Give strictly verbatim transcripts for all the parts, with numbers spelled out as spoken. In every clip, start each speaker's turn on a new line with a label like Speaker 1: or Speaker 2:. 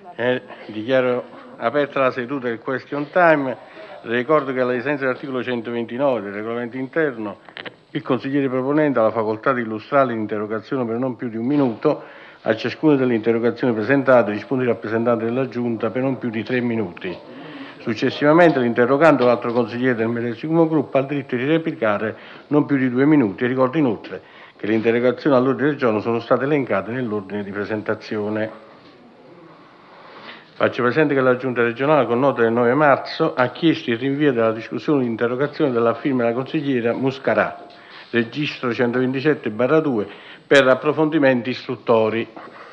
Speaker 1: Eh, dichiaro aperta la seduta del question time. Ricordo che ai sensi dell'articolo centoventinove del regolamento interno il consigliere proponente ha la facoltà di illustrare l'interrogazione per non più di un minuto. A ciascuna delle interrogazioni presentate risponde il rappresentante della Giunta per non più di tre minuti. Successivamente l'interrogante o l'altro consigliere del medesimo gruppo ha il diritto di replicare non più di due minuti. Ricordo inoltre che le interrogazioni all'ordine del giorno sono state elencate nell'ordine di presentazione. Faccio presente che la Giunta regionale, con nota del nove marzo, ha chiesto il rinvio della discussione di interrogazione della firma della consigliera Muscarà, registro centoventisette barra due, per approfondimenti istruttori.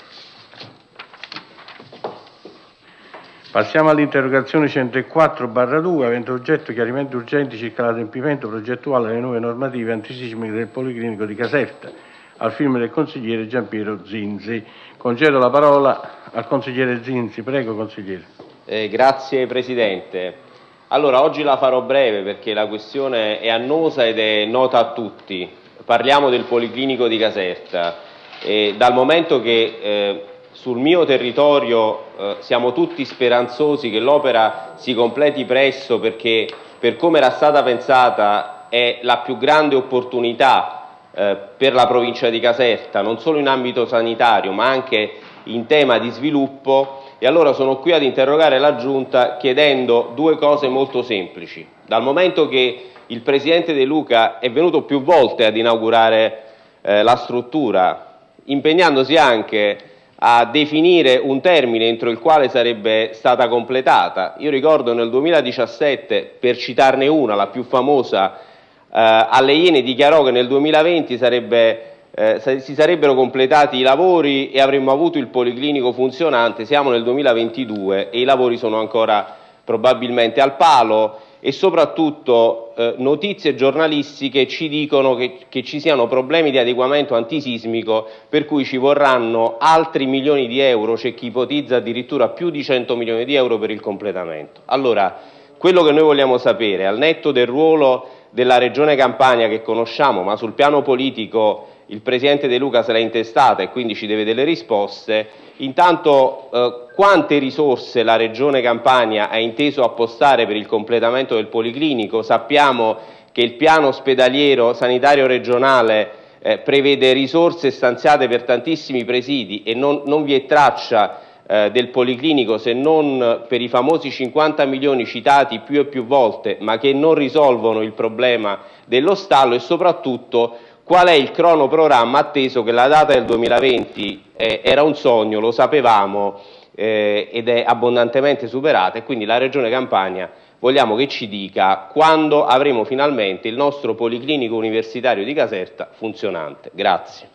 Speaker 1: Passiamo all'interrogazione centoquattro barra due, avente oggetto chiarimenti urgenti circa l'adempimento progettuale delle nuove normative antisismiche del Policlinico di Caserta, al firma del consigliere Giampiero Zinzi. Concedo la parola al consigliere Zinzi. Prego, consigliere.
Speaker 2: Eh, grazie Presidente. Allora, oggi la farò breve perché la questione è annosa ed è nota a tutti. Parliamo del Policlinico di Caserta. E dal momento che eh, sul mio territorio eh, siamo tutti speranzosi che l'opera si completi presto, perché per come era stata pensata è la più grande opportunità eh, per la provincia di Caserta, non solo in ambito sanitario ma anche in tema di sviluppo, e allora sono qui ad interrogare la Giunta chiedendo due cose molto semplici. Dal momento che il Presidente De Luca è venuto più volte ad inaugurare eh, la struttura, impegnandosi anche a definire un termine entro il quale sarebbe stata completata. Io ricordo nel duemiladiciassette, per citarne una, la più famosa, eh, alle Iene dichiarò che nel duemilaventi sarebbe, eh, si sarebbero completati i lavori e avremmo avuto il Policlinico funzionante. Siamo nel duemilaventidue e i lavori sono ancora probabilmente al palo, e soprattutto eh, notizie giornalistiche ci dicono che, che ci siano problemi di adeguamento antisismico, per cui ci vorranno altri milioni di euro, c'è chi ipotizza addirittura più di cento milioni di euro per il completamento. Allora, quello che noi vogliamo sapere, al netto del ruolo della Regione Campania che conosciamo, ma sul piano politico il Presidente De Luca se l'ha intestata e quindi ci deve delle risposte, intanto eh, quante risorse la Regione Campania ha inteso appostare per il completamento del Policlinico? Sappiamo che il piano ospedaliero sanitario regionale eh, prevede risorse stanziate per tantissimi presidi e non, non vi è traccia eh, del Policlinico, se non per i famosi cinquanta milioni citati più e più volte, ma che non risolvono il problema dello stallo. E soprattutto qual è il cronoprogramma, atteso che la data del duemilaventi eh, era un sogno, lo sapevamo, eh, ed è abbondantemente superata, e quindi la Regione Campania vogliamo che ci dica quando avremo finalmente il nostro Policlinico Universitario di Caserta funzionante. Grazie.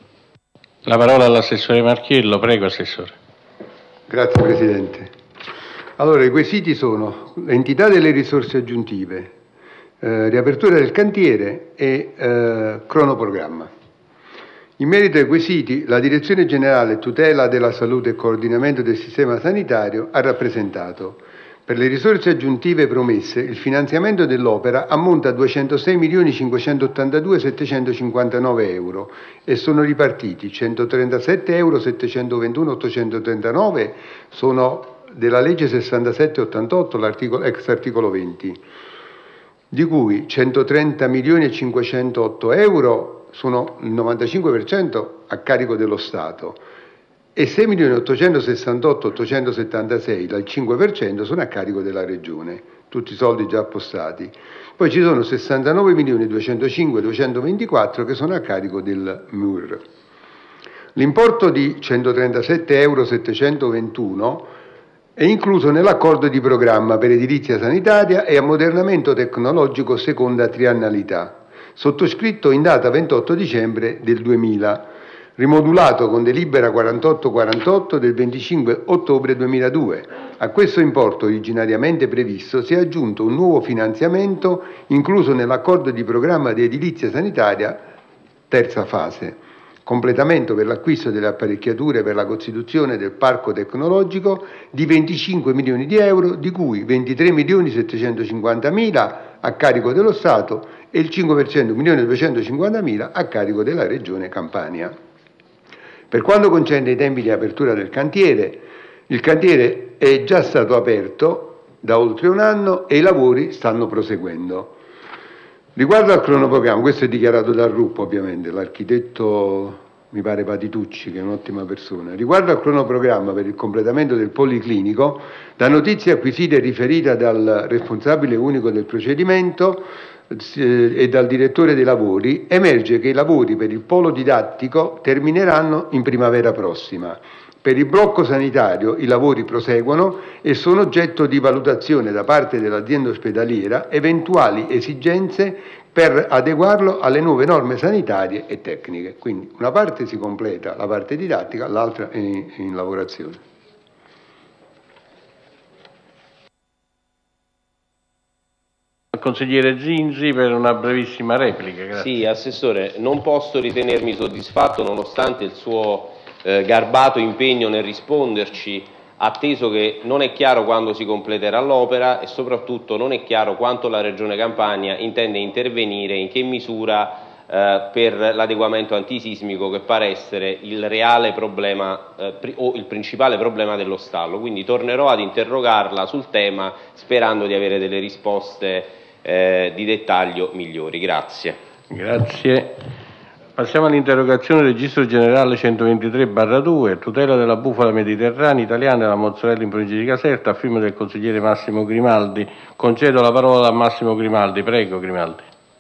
Speaker 1: La parola all'assessore Marchiello. Prego, assessore.
Speaker 3: Grazie Presidente. Allora, i quesiti sono l'entità delle risorse aggiuntive, Eh, riapertura del cantiere e eh, cronoprogramma. In merito ai quesiti, la Direzione Generale Tutela della Salute e Coordinamento del Sistema Sanitario ha rappresentato: per le risorse aggiuntive promesse, il finanziamento dell'opera ammonta a duecentosei milioni cinquecentottantadue miila settecentocinquantanove euro e sono ripartiti centotrentasette euro settecentoventuno miila ottocentotrentanove sono della legge sessantasette ottantotto, l'articolo, ex articolo venti, di cui centotrenta milioni e cinquecentootto euro sono il novantacinque per cento a carico dello Stato e sei milioni ottocentosessantotto miila ottocentosettantasei, il cinque per cento, sono a carico della Regione, tutti i soldi già appostati. Poi ci sono sessantanove milioni duecentocinque miila duecentoventiquattro che sono a carico del M U R. L'importo di centotrentasette euro settecentoventuno è incluso nell'accordo di programma per edilizia sanitaria e ammodernamento tecnologico seconda triennalità, sottoscritto in data ventotto dicembre del duemila, rimodulato con delibera quarantotto quarantotto del venticinque ottobre duemiladue. A questo importo originariamente previsto si è aggiunto un nuovo finanziamento incluso nell'accordo di programma di edilizia sanitaria terza fase. Completamento per l'acquisto delle apparecchiature per la costituzione del parco tecnologico di venticinque milioni di euro, di cui ventitré milioni settecentocinquantamila a carico dello Stato e il cinque per cento, un milione duecentocinquantamila a carico della Regione Campania. Per quanto concerne i tempi di apertura del cantiere, Il cantiere è già stato aperto da oltre un anno e i lavori stanno proseguendo. Riguardo al cronoprogramma, questo è dichiarato dal R U P ovviamente, l'architetto mi pare Patitucci, che è un'ottima persona. Riguardo al cronoprogramma per il completamento del policlinico, da notizie acquisite e riferite dal responsabile unico del procedimento e dal direttore dei lavori, emerge che i lavori per il polo didattico termineranno in primavera prossima. Per il blocco sanitario i lavori proseguono e sono oggetto di valutazione da parte dell'azienda ospedaliera eventuali esigenze per adeguarlo alle nuove norme sanitarie e tecniche. Quindi una parte si completa, la parte didattica, l'altra è in, in lavorazione.
Speaker 1: Consigliere Zinzi per una brevissima replica. Grazie.
Speaker 2: Sì, Assessore, non posso ritenermi soddisfatto nonostante il suo eh, garbato impegno nel risponderci, atteso che non è chiaro quando si completerà l'opera e soprattutto non è chiaro quanto la Regione Campania intende intervenire, in che misura eh, per l'adeguamento antisismico, che pare essere il reale problema eh, o il principale problema dello stallo. Quindi tornerò ad interrogarla sul tema sperando di avere delle risposte eh, di dettaglio migliori. Grazie.
Speaker 1: Grazie. Passiamo all'interrogazione Registro Generale centoventitré barra due, tutela della bufala mediterranea italiana e della mozzarella in provincia di Caserta, a firma del consigliere Massimo Grimaldi. Concedo la parola a Massimo Grimaldi. Prego, Grimaldi.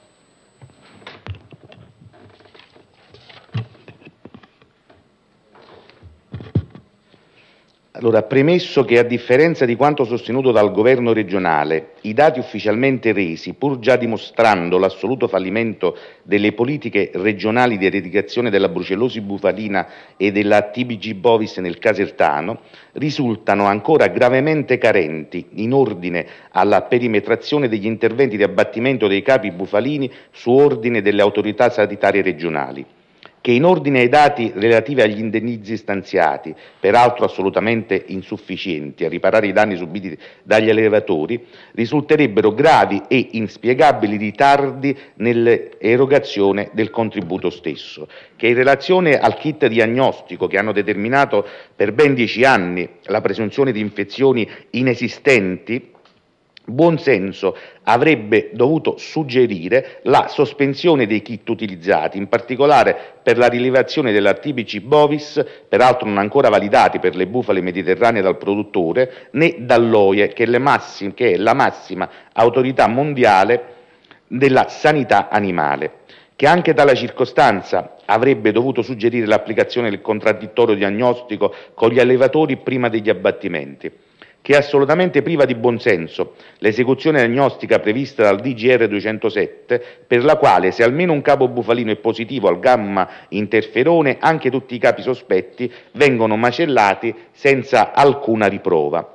Speaker 4: Allora, premesso che a differenza di quanto sostenuto dal governo regionale, i dati ufficialmente resi, pur già dimostrando l'assoluto fallimento delle politiche regionali di eradicazione della brucellosi bufalina e della T B G bovis nel Casertano, risultano ancora gravemente carenti in ordine alla perimetrazione degli interventi di abbattimento dei capi bufalini su ordine delle autorità sanitarie regionali, che in ordine ai dati relativi agli indennizzi stanziati, peraltro assolutamente insufficienti a riparare i danni subiti dagli allevatori, risulterebbero gravi e inspiegabili ritardi nell'erogazione del contributo stesso, che in relazione al kit diagnostico che hanno determinato per ben dieci anni la presunzione di infezioni inesistenti, buon senso avrebbe dovuto suggerire la sospensione dei kit utilizzati, in particolare per la rilevazione della T B C bovis, peraltro non ancora validati per le bufale mediterranee dal produttore, né dall'O I E, che è, massim- che è la massima autorità mondiale della sanità animale, che anche tale circostanza avrebbe dovuto suggerire l'applicazione del contraddittorio diagnostico con gli allevatori prima degli abbattimenti, che è assolutamente priva di buonsenso l'esecuzione diagnostica prevista dal D G R duecentosette, per la quale se almeno un capo bufalino è positivo al gamma interferone, anche tutti i capi sospetti vengono macellati senza alcuna riprova.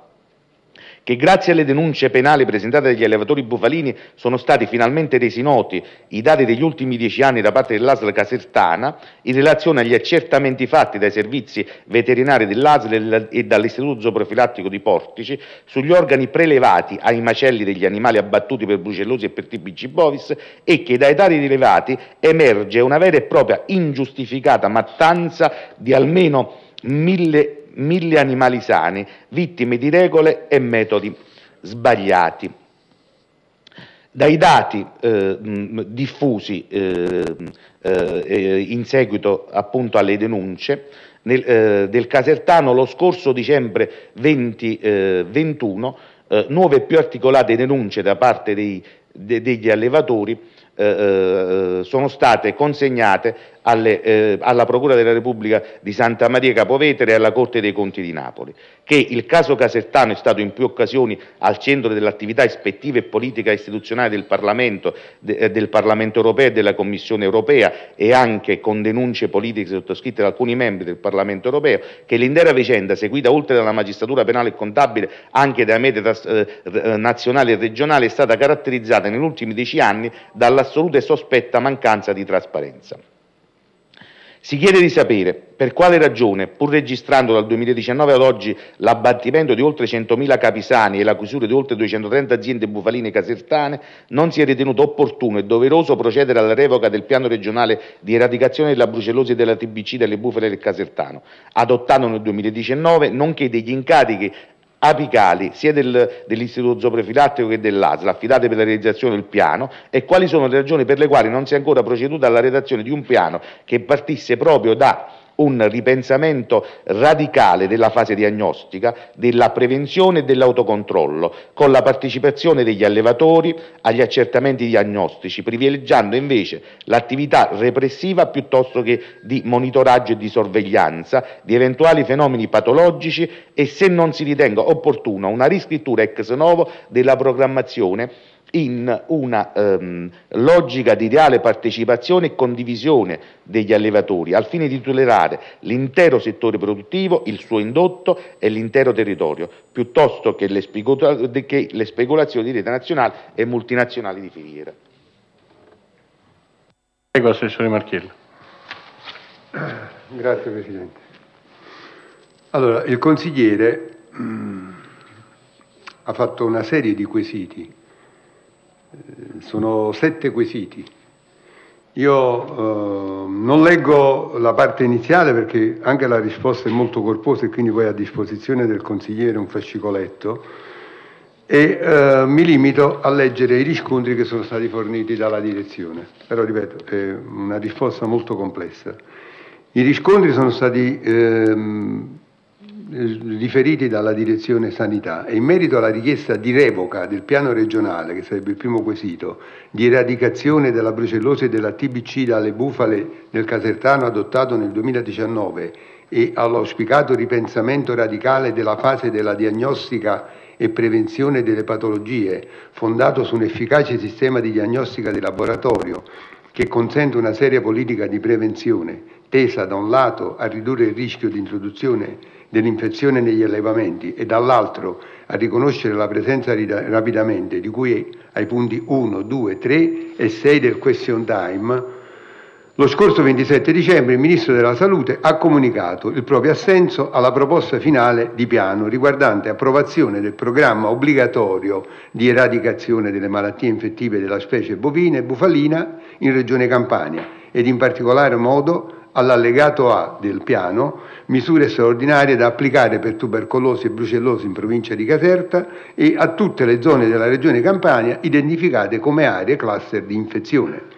Speaker 4: Che grazie alle denunce penali presentate dagli allevatori bufalini sono stati finalmente resi noti i dati degli ultimi dieci anni da parte dell'A S L Casertana in relazione agli accertamenti fatti dai servizi veterinari dell'A S L e dall'Istituto Zooprofilattico di Portici sugli organi prelevati ai macelli degli animali abbattuti per brucellosi e per T B C bovis, e che dai dati rilevati emerge una vera e propria ingiustificata mattanza di almeno mille mille animali sani, vittime di regole e metodi sbagliati. Dai dati eh, diffusi eh, eh, in seguito appunto alle denunce nel, eh, del Casertano, lo scorso dicembre duemilaventuno eh, nuove e più articolate denunce da parte dei, de, degli allevatori eh, eh, sono state consegnate Alle, eh, alla Procura della Repubblica di Santa Maria Capovetere e alla Corte dei Conti di Napoli, che il caso Casertano è stato in più occasioni al centro dell'attività ispettiva e politica istituzionale del Parlamento, de, del Parlamento europeo e della Commissione europea, e anche con denunce politiche sottoscritte da alcuni membri del Parlamento europeo, che l'intera vicenda, seguita oltre dalla magistratura penale e contabile anche da media eh, nazionali e regionali, è stata caratterizzata negli ultimi dieci anni dall'assoluta e sospetta mancanza di trasparenza. Si chiede di sapere per quale ragione, pur registrando dal duemiladiciannove ad oggi l'abbattimento di oltre centomila capisani e la chiusura di oltre duecentotrenta aziende bufaline casertane, non si è ritenuto opportuno e doveroso procedere alla revoca del piano regionale di eradicazione della brucellosi e della T B C delle bufale del Casertano, adottato nel duemiladiciannove, nonché degli incarichi apicali sia del, dell'Istituto Zooprofilattico che dell'A S L affidate per la realizzazione del piano e quali sono le ragioni per le quali non si è ancora proceduto alla redazione di un piano che partisse proprio da un ripensamento radicale della fase diagnostica, della prevenzione e dell'autocontrollo, con la partecipazione degli allevatori agli accertamenti diagnostici, privilegiando invece l'attività repressiva piuttosto che di monitoraggio e di sorveglianza di eventuali fenomeni patologici e, se non si ritenga opportuna, una riscrittura ex novo della programmazione in una ehm, logica di reale partecipazione e condivisione degli allevatori, al fine di tutelare l'intero settore produttivo, il suo indotto e l'intero territorio, piuttosto che le, specula- che le speculazioni di rete nazionali e multinazionali di filiera.
Speaker 1: Prego, Assessore Marchiello.
Speaker 3: Grazie Presidente. Allora, il consigliere mh, ha fatto una serie di quesiti. Sono sette quesiti. Io eh, non leggo la parte iniziale perché anche la risposta è molto corposa e quindi poi a disposizione del consigliere un fascicoletto e eh, mi limito a leggere i riscontri che sono stati forniti dalla direzione. Però ripeto, è una risposta molto complessa. I riscontri sono stati ehm, riferiti dalla direzione sanità e in merito alla richiesta di revoca del piano regionale, che sarebbe il primo quesito, di eradicazione della brucellosi e della T B C dalle bufale del Casertano adottato nel duemiladiciannove e all'auspicato ripensamento radicale della fase della diagnostica e prevenzione delle patologie, fondato su un efficace sistema di diagnostica di laboratorio che consente una seria politica di prevenzione, tesa da un lato a ridurre il rischio di introduzione dell'infezione negli allevamenti e dall'altro a riconoscere la presenza rapidamente, di cui ai punti uno, due, tre e sei del question time. Lo scorso ventisette dicembre il Ministro della Salute ha comunicato il proprio assenso alla proposta finale di piano riguardante approvazione del programma obbligatorio di eradicazione delle malattie infettive della specie bovina e bufalina in Regione Campania ed in particolare modo all'allegato A del piano, misure straordinarie da applicare per tubercolosi e brucellosi in provincia di Caserta e a tutte le zone della Regione Campania identificate come aree cluster di infezione.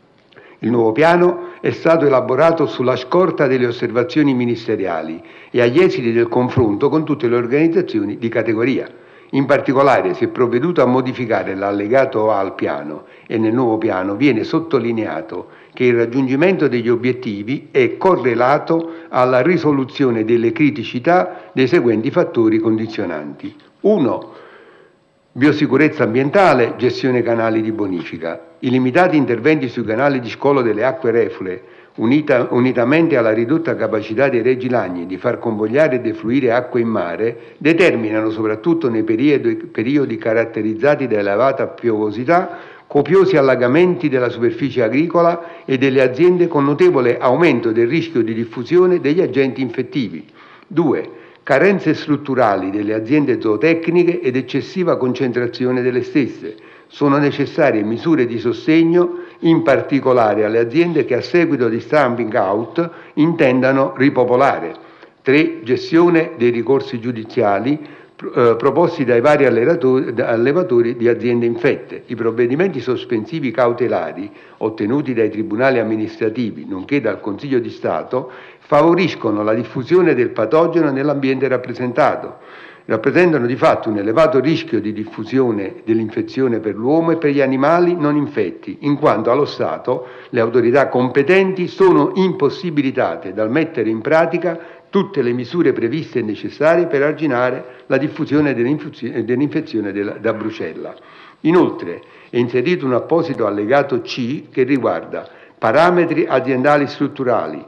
Speaker 3: Il nuovo piano è stato elaborato sulla scorta delle osservazioni ministeriali e agli esiti del confronto con tutte le organizzazioni di categoria. In particolare si è provveduto a modificare l'allegato A al piano e nel nuovo piano viene sottolineato che il raggiungimento degli obiettivi è correlato alla risoluzione delle criticità dei seguenti fattori condizionanti. uno. Biosicurezza ambientale, gestione canali di bonifica. I limitati interventi sui canali di scolo delle acque reflue, unita, unitamente alla ridotta capacità dei Regi Lagni di far convogliare e defluire acque in mare, determinano, soprattutto nei periodi, periodi caratterizzati da elevata piovosità, copiosi allagamenti della superficie agricola e delle aziende con notevole aumento del rischio di diffusione degli agenti infettivi. due. Carenze strutturali delle aziende zootecniche ed eccessiva concentrazione delle stesse. Sono necessarie misure di sostegno, in particolare alle aziende che a seguito di stamping out intendano ripopolare. tre. Gestione dei ricorsi giudiziali eh, proposti dai vari allevatori, allevatori di aziende infette. I provvedimenti sospensivi cautelari ottenuti dai tribunali amministrativi, nonché dal Consiglio di Stato, favoriscono la diffusione del patogeno nell'ambiente rappresentato. Rappresentano di fatto un elevato rischio di diffusione dell'infezione per l'uomo e per gli animali non infetti, in quanto allo Stato le autorità competenti sono impossibilitate dal mettere in pratica tutte le misure previste e necessarie per arginare la diffusione dell'infezione da brucella. Inoltre è inserito un apposito allegato C che riguarda parametri aziendali strutturali,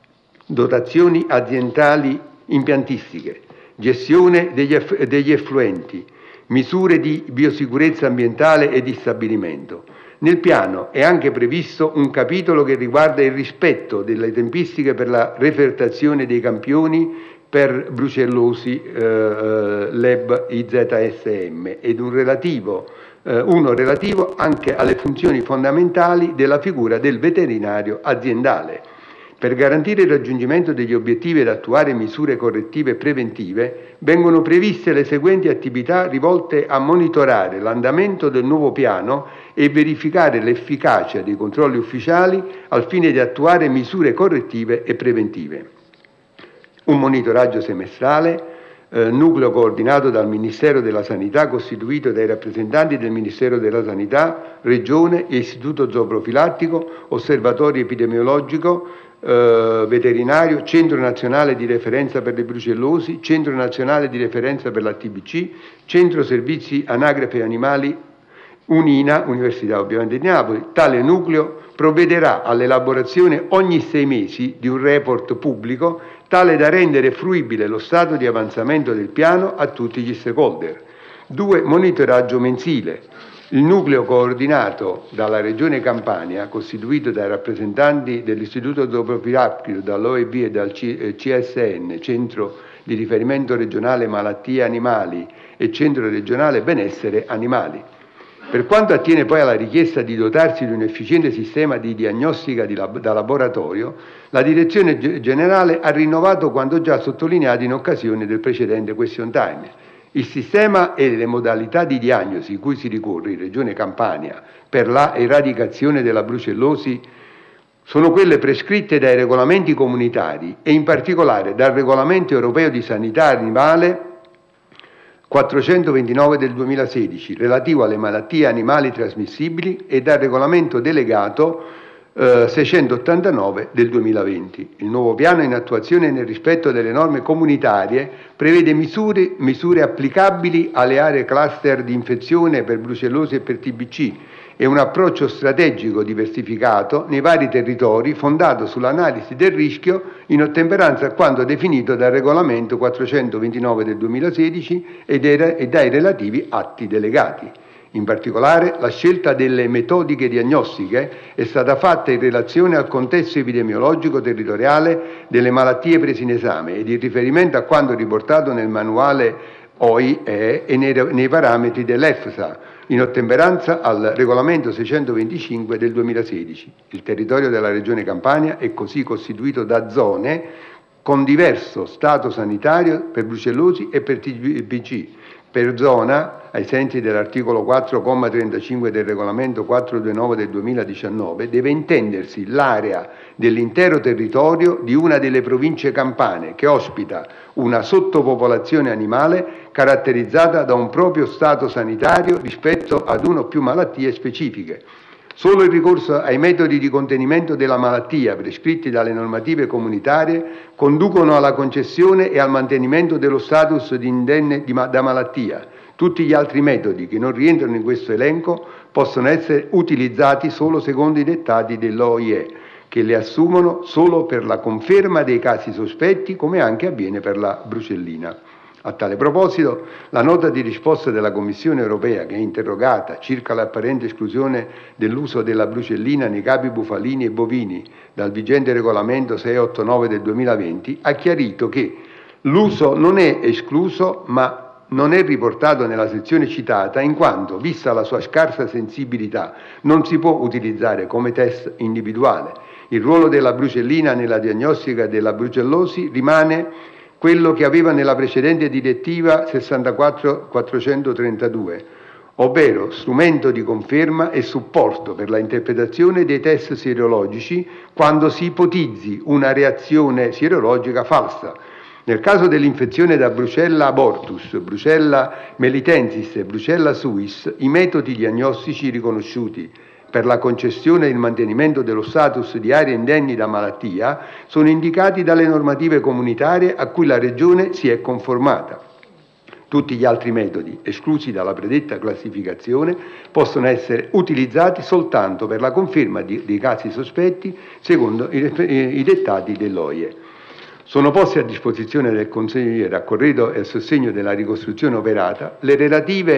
Speaker 3: dotazioni aziendali impiantistiche, gestione degli, eff- degli effluenti, misure di biosicurezza ambientale e di stabilimento. Nel piano è anche previsto un capitolo che riguarda il rispetto delle tempistiche per la refertazione dei campioni per brucellosi eh, L E B I Z S M ed un relativo, eh, uno relativo anche alle funzioni fondamentali della figura del veterinario aziendale. Per garantire il raggiungimento degli obiettivi ed attuare misure correttive e preventive, vengono previste le seguenti attività rivolte a monitorare l'andamento del nuovo piano e verificare l'efficacia dei controlli ufficiali al fine di attuare misure correttive e preventive. Un monitoraggio semestrale, eh, nucleo coordinato dal Ministero della Sanità, costituito dai rappresentanti del Ministero della Sanità, Regione e Istituto Zooprofilattico, Osservatorio Epidemiologico, Eh, veterinario, Centro Nazionale di Referenza per le Brucellosi, Centro Nazionale di Referenza per la T B C, Centro Servizi Anagrafe Animali UNINA, Università ovviamente di Napoli. Tale nucleo provvederà all'elaborazione ogni sei mesi di un report pubblico tale da rendere fruibile lo stato di avanzamento del piano a tutti gli stakeholder. Due Monitoraggio mensile. Il nucleo coordinato dalla Regione Campania, costituito dai rappresentanti dell'Istituto Zooprofilattico, dall'O E B e dal C S N, Centro di Riferimento Regionale Malattie Animali e Centro Regionale Benessere Animali. Per quanto attiene poi alla richiesta di dotarsi di un efficiente sistema di diagnostica di lab- da laboratorio, la Direzione Generale ha rinnovato quanto già sottolineato in occasione del precedente question time. Il sistema e le modalità di diagnosi cui si ricorre in Regione Campania per la eradicazione della brucellosi sono quelle prescritte dai regolamenti comunitari e in particolare dal Regolamento Europeo di Sanità Animale quattrocentoventinove del duemilasedici relativo alle malattie animali trasmissibili e dal Regolamento Delegato eh, seicentottantanove del duemilaventi. Il nuovo piano in attuazione nel rispetto delle norme comunitarie prevede misure, misure applicabili alle aree cluster di infezione per brucellosi e per T B C e un approccio strategico diversificato nei vari territori fondato sull'analisi del rischio in ottemperanza a quanto definito dal Regolamento quattrocentoventinove del duemilasedici e, dei, e dai relativi atti delegati. In particolare, la scelta delle metodiche diagnostiche è stata fatta in relazione al contesto epidemiologico territoriale delle malattie prese in esame ed in riferimento a quanto riportato nel manuale O I E e nei, nei parametri dell'EFSA, in ottemperanza al Regolamento seicentoventicinque del duemilasedici. Il territorio della Regione Campania è così costituito da zone con diverso stato sanitario per brucellosi e per T B C. Per zona, ai sensi dell'articolo quattro comma trentacinque del Regolamento quattrocentoventidue del duemiladiciannove, deve intendersi l'area dell'intero territorio di una delle province campane che ospita una sottopopolazione animale caratterizzata da un proprio stato sanitario rispetto ad una o più malattie specifiche. Solo il ricorso ai metodi di contenimento della malattia prescritti dalle normative comunitarie conducono alla concessione e al mantenimento dello status di indenne di ma- da malattia. Tutti gli altri metodi che non rientrano in questo elenco possono essere utilizzati solo secondo i dettati dell'O I E, che le assumono solo per la conferma dei casi sospetti, come anche avviene per la brucellina. A tale proposito, la nota di risposta della Commissione europea, che è interrogata circa l'apparente esclusione dell'uso della brucellina nei capi bufalini e bovini dal vigente regolamento seicentottantanove del duemilaventi, ha chiarito che l'uso non è escluso, ma non è riportato nella sezione citata in quanto, vista la sua scarsa sensibilità, non si può utilizzare come test individuale. Il ruolo della brucellina nella diagnostica della brucellosi rimane quello che aveva nella precedente direttiva sessantaquattro quattrocentotrentadue, ovvero strumento di conferma e supporto per la interpretazione dei test sierologici quando si ipotizzi una reazione sierologica falsa. Nel caso dell'infezione da Brucella abortus, Brucella melitensis e Brucella suis, i metodi diagnostici riconosciuti per la concessione e il mantenimento dello status di aree indenni da malattia sono indicati dalle normative comunitarie a cui la Regione si è conformata. Tutti gli altri metodi, esclusi dalla predetta classificazione, possono essere utilizzati soltanto per la conferma di, dei casi sospetti secondo i, i dettati dell'O I E. Sono poste a disposizione del Consigliere a corredo e a sostegno della ricostruzione operata le relative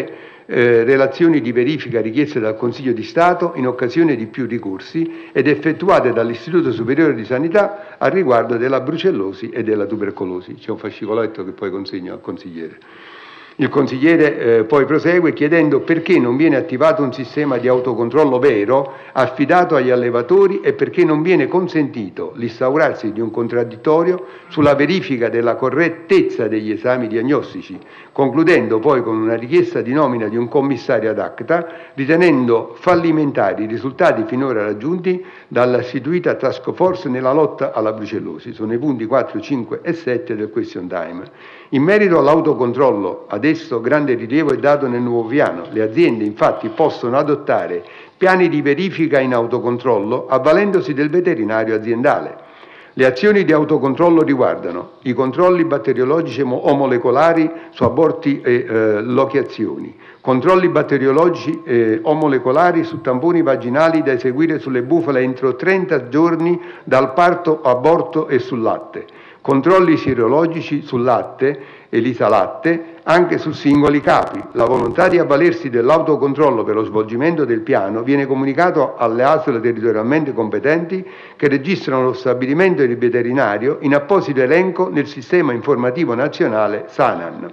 Speaker 3: eh, relazioni di verifica richieste dal Consiglio di Stato in occasione di più ricorsi ed effettuate dall'Istituto Superiore di Sanità al riguardo della brucellosi e della tubercolosi. C'è un fascicoletto che poi consegno al consigliere. Il consigliere eh, poi prosegue chiedendo perché non viene attivato un sistema di autocontrollo vero affidato agli allevatori e perché non viene consentito l'instaurarsi di un contraddittorio sulla verifica della correttezza degli esami diagnostici, concludendo poi con una richiesta di nomina di un commissario ad acta, ritenendo fallimentari i risultati finora raggiunti dalla istituita task force nella lotta alla brucellosi. Sono i punti quattro, cinque e sette del question time. In merito all'autocontrollo, adesso grande rilievo è dato nel nuovo piano. Le aziende infatti possono adottare piani di verifica in autocontrollo avvalendosi del veterinario aziendale. Le azioni di autocontrollo riguardano i controlli batteriologici o molecolari su aborti e eh, lochiazioni, controlli batteriologici eh, o molecolari su tamponi vaginali da eseguire sulle bufale entro trenta giorni dal parto, aborto e sul latte, controlli sierologici sul latte e l'isalatte anche su singoli capi. La volontà di avvalersi dell'autocontrollo per lo svolgimento del piano viene comunicato alle A S L territorialmente competenti che registrano lo stabilimento del veterinario in apposito elenco nel sistema informativo nazionale SANAN.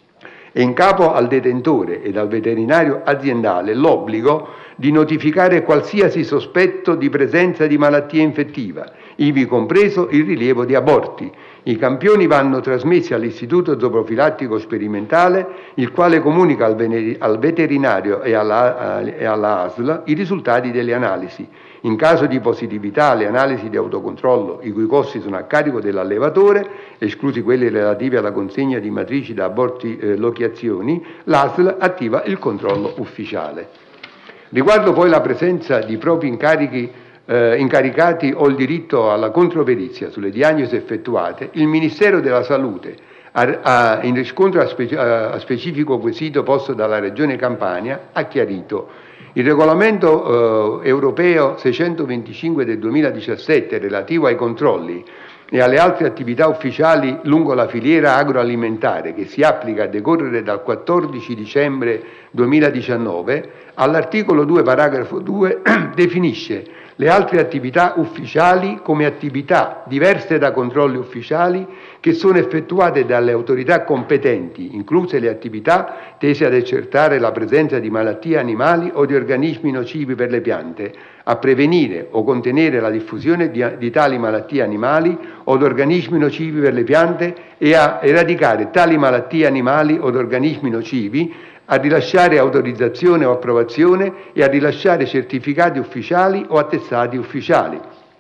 Speaker 3: È in capo al detentore ed al veterinario aziendale l'obbligo di notificare qualsiasi sospetto di presenza di malattia infettiva, ivi compreso il rilievo di aborti. I campioni vanno trasmessi all'Istituto Zooprofilattico Sperimentale, il quale comunica al, al veterinario e alla, e alla A S L i risultati delle analisi. In caso di positività alle analisi di autocontrollo, i cui costi sono a carico dell'allevatore, esclusi quelli relativi alla consegna di matrici da aborti eh, lochiazioni, l'A S L attiva il controllo ufficiale. Riguardo poi la presenza di propri incarichi eh, incaricati o il diritto alla controperizia sulle diagnosi effettuate, il Ministero della Salute, a, a, in riscontro a, spe, a specifico quesito posto dalla Regione Campania, ha chiarito il regolamento eh, europeo seicentoventicinque del duemiladiciassette relativo ai controlli e alle altre attività ufficiali lungo la filiera agroalimentare, che si applica a decorrere dal quattordici dicembre duemiladiciannove, all'articolo due paragrafo due definisce le altre attività ufficiali come attività diverse da controlli ufficiali che sono effettuate dalle autorità competenti, incluse le attività tese ad accertare la presenza di malattie animali o di organismi nocivi per le piante, a prevenire o contenere la diffusione di, di tali malattie animali o di organismi nocivi per le piante e a eradicare tali malattie animali o di organismi nocivi, a rilasciare autorizzazione o approvazione e a rilasciare certificati ufficiali o attestati ufficiali.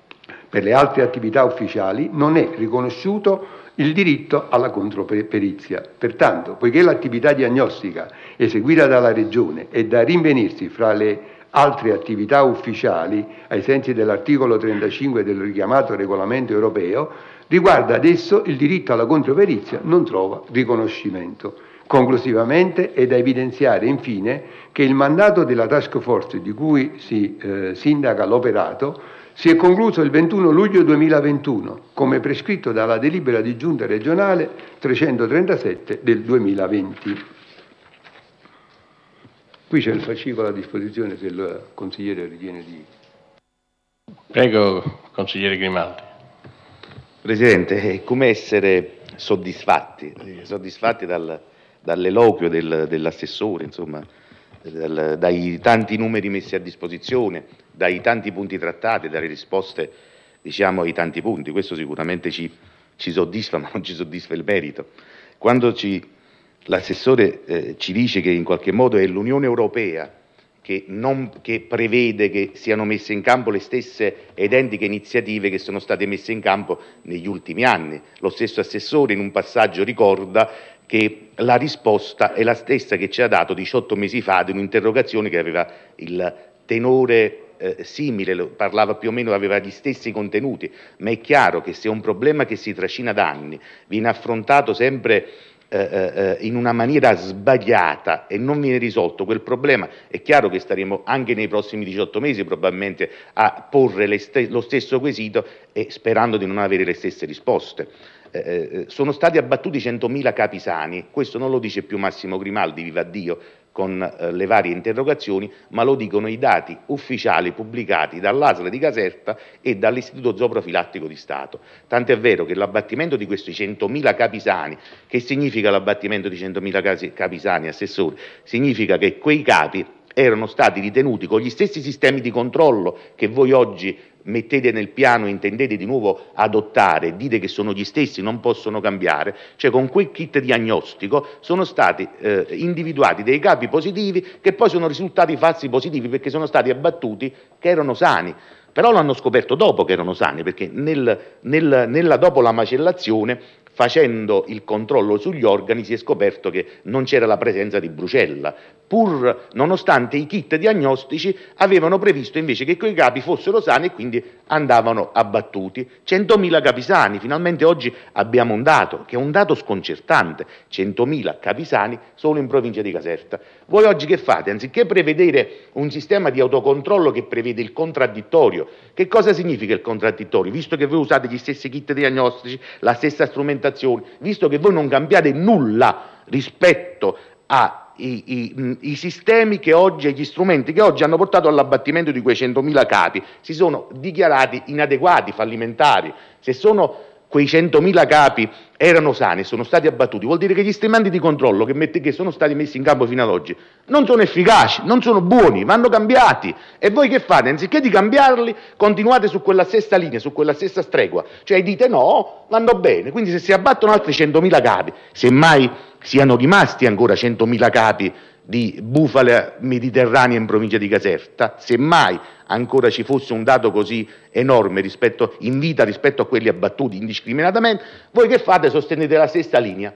Speaker 3: Per le altre attività ufficiali non è riconosciuto il diritto alla controperizia. Pertanto, poiché l'attività diagnostica eseguita dalla Regione è da rinvenirsi fra le altre attività ufficiali, ai sensi dell'articolo trentacinque del richiamato regolamento europeo, riguarda adesso il diritto alla controperizia non trova riconoscimento. Conclusivamente è da evidenziare infine che il mandato della task force di cui si eh, sindaca l'operato si è concluso il ventuno luglio duemilaventuno, come prescritto dalla delibera di giunta regionale trecentotrentasette del duemilaventi. Qui c'è il fascicolo a disposizione se il consigliere ritiene di...
Speaker 1: Prego, consigliere Grimaldi.
Speaker 4: Presidente, è come essere soddisfatti, soddisfatti dal, dall'eloquio del, dell'assessore, insomma, dal, dai tanti numeri messi a disposizione, dai tanti punti trattati, dalle risposte, diciamo, ai tanti punti. Questo sicuramente ci, ci soddisfa, ma non ci soddisfa il merito. Quando ci... L'assessore eh, ci dice che in qualche modo è l'Unione Europea che, non, che prevede che siano messe in campo le stesse identiche iniziative che sono state messe in campo negli ultimi anni. Lo stesso assessore in un passaggio ricorda che la risposta è la stessa che ci ha dato diciotto mesi fa ad un'interrogazione che aveva il tenore eh, simile, parlava più o meno, aveva gli stessi contenuti, ma è chiaro che se è un problema che si trascina da anni, viene affrontato sempre Eh, eh, in una maniera sbagliata e non viene risolto quel problema, è chiaro che staremo anche nei prossimi diciotto mesi probabilmente a porre le st- lo stesso quesito e sperando di non avere le stesse risposte. Eh, eh, sono stati abbattuti centomila capi sani, questo non lo dice più Massimo Grimaldi, viva Dio, con eh, le varie interrogazioni, ma lo dicono i dati ufficiali pubblicati dall'A S L di Caserta e dall'Istituto Zooprofilattico di Stato. Tant'è vero che l'abbattimento di questi centomila capi sani, che significa l'abbattimento di centomila capi sani, Assessore? Significa che quei capi erano stati ritenuti con gli stessi sistemi di controllo che voi oggi mettete nel piano e intendete di nuovo adottare, dite che sono gli stessi, non possono cambiare, cioè con quel kit diagnostico sono stati eh, individuati dei capi positivi che poi sono risultati falsi positivi perché sono stati abbattuti che erano sani. Però l'hanno scoperto dopo che erano sani, perché nel, nel, nella, dopo la macellazione, facendo il controllo sugli organi, si è scoperto che non c'era la presenza di brucella, pur nonostante i kit diagnostici avevano previsto invece che quei capi fossero sani e quindi andavano abbattuti. centomila capi sani, finalmente oggi abbiamo un dato, che è un dato sconcertante, centomila capi sani solo in provincia di Caserta. Voi oggi che fate? Anziché prevedere un sistema di autocontrollo che prevede il contraddittorio, che cosa significa il contraddittorio? Visto che voi usate gli stessi kit diagnostici, la stessa strumentazione, visto che voi non cambiate nulla rispetto a I, i, i sistemi che oggi e gli strumenti che oggi hanno portato all'abbattimento di quei centomila capi si sono dichiarati inadeguati, fallimentari. Se sono quei centomila capi erano sani e sono stati abbattuti, vuol dire che gli strumenti di controllo che, mette, che sono stati messi in campo fino ad oggi non sono efficaci, non sono buoni, vanno cambiati. E voi che fate? Anziché di cambiarli, continuate su quella stessa linea, su quella stessa stregua, cioè dite no, vanno bene. Quindi se si abbattono altri centomila capi, semmai siano rimasti ancora centomila capi di bufale mediterranee in provincia di Caserta, semmai ancora ci fosse un dato così enorme rispetto, in vita rispetto a quelli abbattuti indiscriminatamente, voi che fate? Sostenete la stessa linea.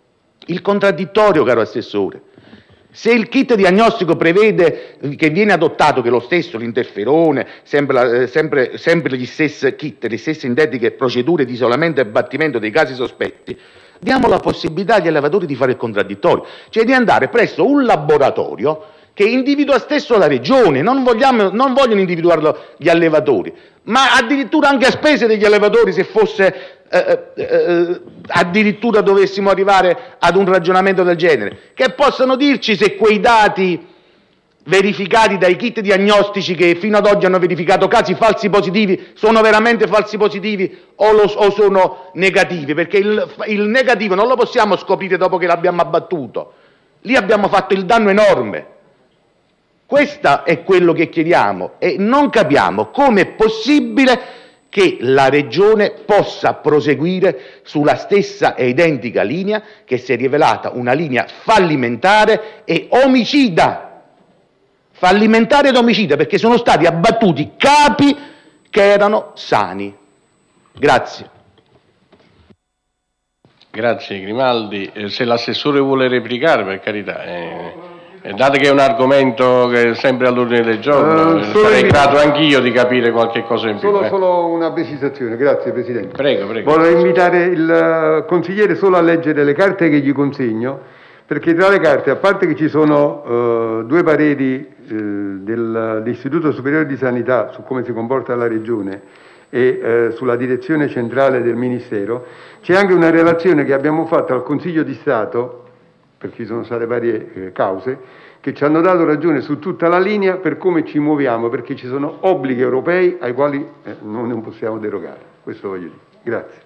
Speaker 4: Il contraddittorio, caro Assessore. Se il kit diagnostico prevede che viene adottato, che è lo stesso, l'interferone, sempre, sempre, sempre gli stessi kit, le stesse identiche procedure di isolamento e abbattimento dei casi sospetti, diamo la possibilità agli allevatori di fare il contraddittorio, cioè di andare presso un laboratorio che individua stesso la regione, non, vogliamo, non vogliono individuarlo gli allevatori, ma addirittura anche a spese degli allevatori, se fosse eh, eh, addirittura dovessimo arrivare ad un ragionamento del genere, che possano dirci se quei dati verificati dai kit diagnostici che fino ad oggi hanno verificato casi falsi positivi sono veramente falsi positivi o, lo, o sono negativi, perché il, il negativo non lo possiamo scoprire dopo che l'abbiamo abbattuto, lì abbiamo fatto il danno enorme. Questo è quello che chiediamo e non capiamo come è possibile che la Regione possa proseguire sulla stessa e identica linea che si è rivelata una linea fallimentare e omicida. Fallimentare ed omicida, perché sono stati abbattuti capi che erano sani. Grazie.
Speaker 1: Grazie Grimaldi. Eh, se l'assessore vuole replicare, per carità, eh, eh, dato che è un argomento che è sempre all'ordine del giorno, uh, sarei grato anch'io di capire qualche cosa in più.
Speaker 3: Solo,
Speaker 1: eh.
Speaker 3: solo una precisazione, grazie Presidente.
Speaker 1: Prego, prego.
Speaker 3: Vorrei invitare il consigliere solo a leggere le carte che gli consegno, perché tra le carte, a parte che ci sono uh, due pareri uh, dell'Istituto Superiore di Sanità su come si comporta la Regione e uh, sulla direzione centrale del Ministero, c'è anche una relazione che abbiamo fatto al Consiglio di Stato, perché ci sono state varie eh, cause, che ci hanno dato ragione su tutta la linea per come ci muoviamo, perché ci sono obblighi europei ai quali eh, non, non possiamo derogare. Questo voglio dire. Grazie.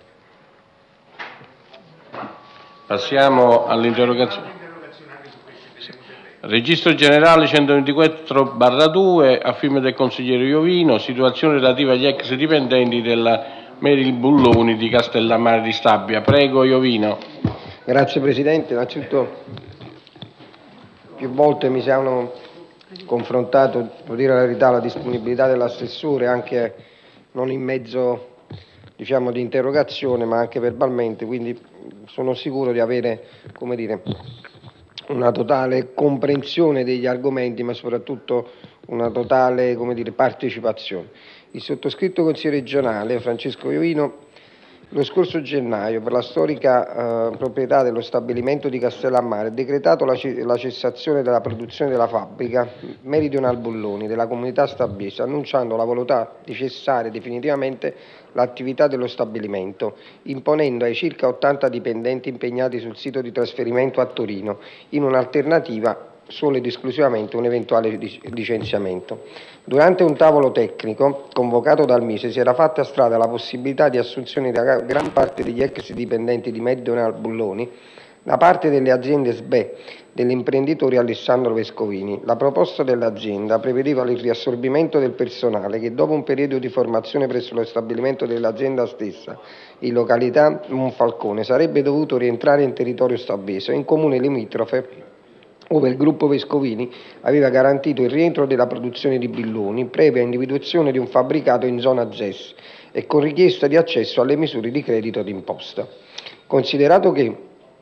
Speaker 1: Passiamo all'interrogazione. Registro generale centoventiquattro barra due, a firma del consigliere Iovino, situazione relativa agli ex dipendenti della Meril Bulloni di Castellammare di Stabia. Prego Iovino.
Speaker 5: Grazie Presidente, innanzitutto più volte mi siamo confrontato, devo dire la verità, la disponibilità dell'assessore anche non in mezzo diciamo di interrogazione ma anche verbalmente, quindi sono sicuro di avere, come dire, una totale comprensione degli argomenti ma soprattutto una totale, come dire, partecipazione. Il sottoscritto consigliere regionale Francesco Iovino lo scorso gennaio, per la storica eh, proprietà dello stabilimento di Castellammare, ha decretato la, la cessazione della produzione della fabbrica Meridional Bulloni della comunità stabiese, annunciando la volontà di cessare definitivamente l'attività dello stabilimento, imponendo ai circa ottanta dipendenti impegnati sul sito di trasferimento a Torino, in un'alternativa solo ed esclusivamente un eventuale licenziamento. Durante un tavolo tecnico convocato dal Mise si era fatta strada la possibilità di assunzione da gran parte degli ex dipendenti di Meridional Bulloni da parte delle aziende S B E dell'imprenditore Alessandro Vescovini. La proposta dell'azienda prevedeva il riassorbimento del personale che dopo un periodo di formazione presso lo stabilimento dell'azienda stessa in località Monfalcone sarebbe dovuto rientrare in territorio stabese in comune limitrofe ove il gruppo Vescovini aveva garantito il rientro della produzione di billoni previa individuazione di un fabbricato in zona Z E S e con richiesta di accesso alle misure di credito d'imposta. Considerato che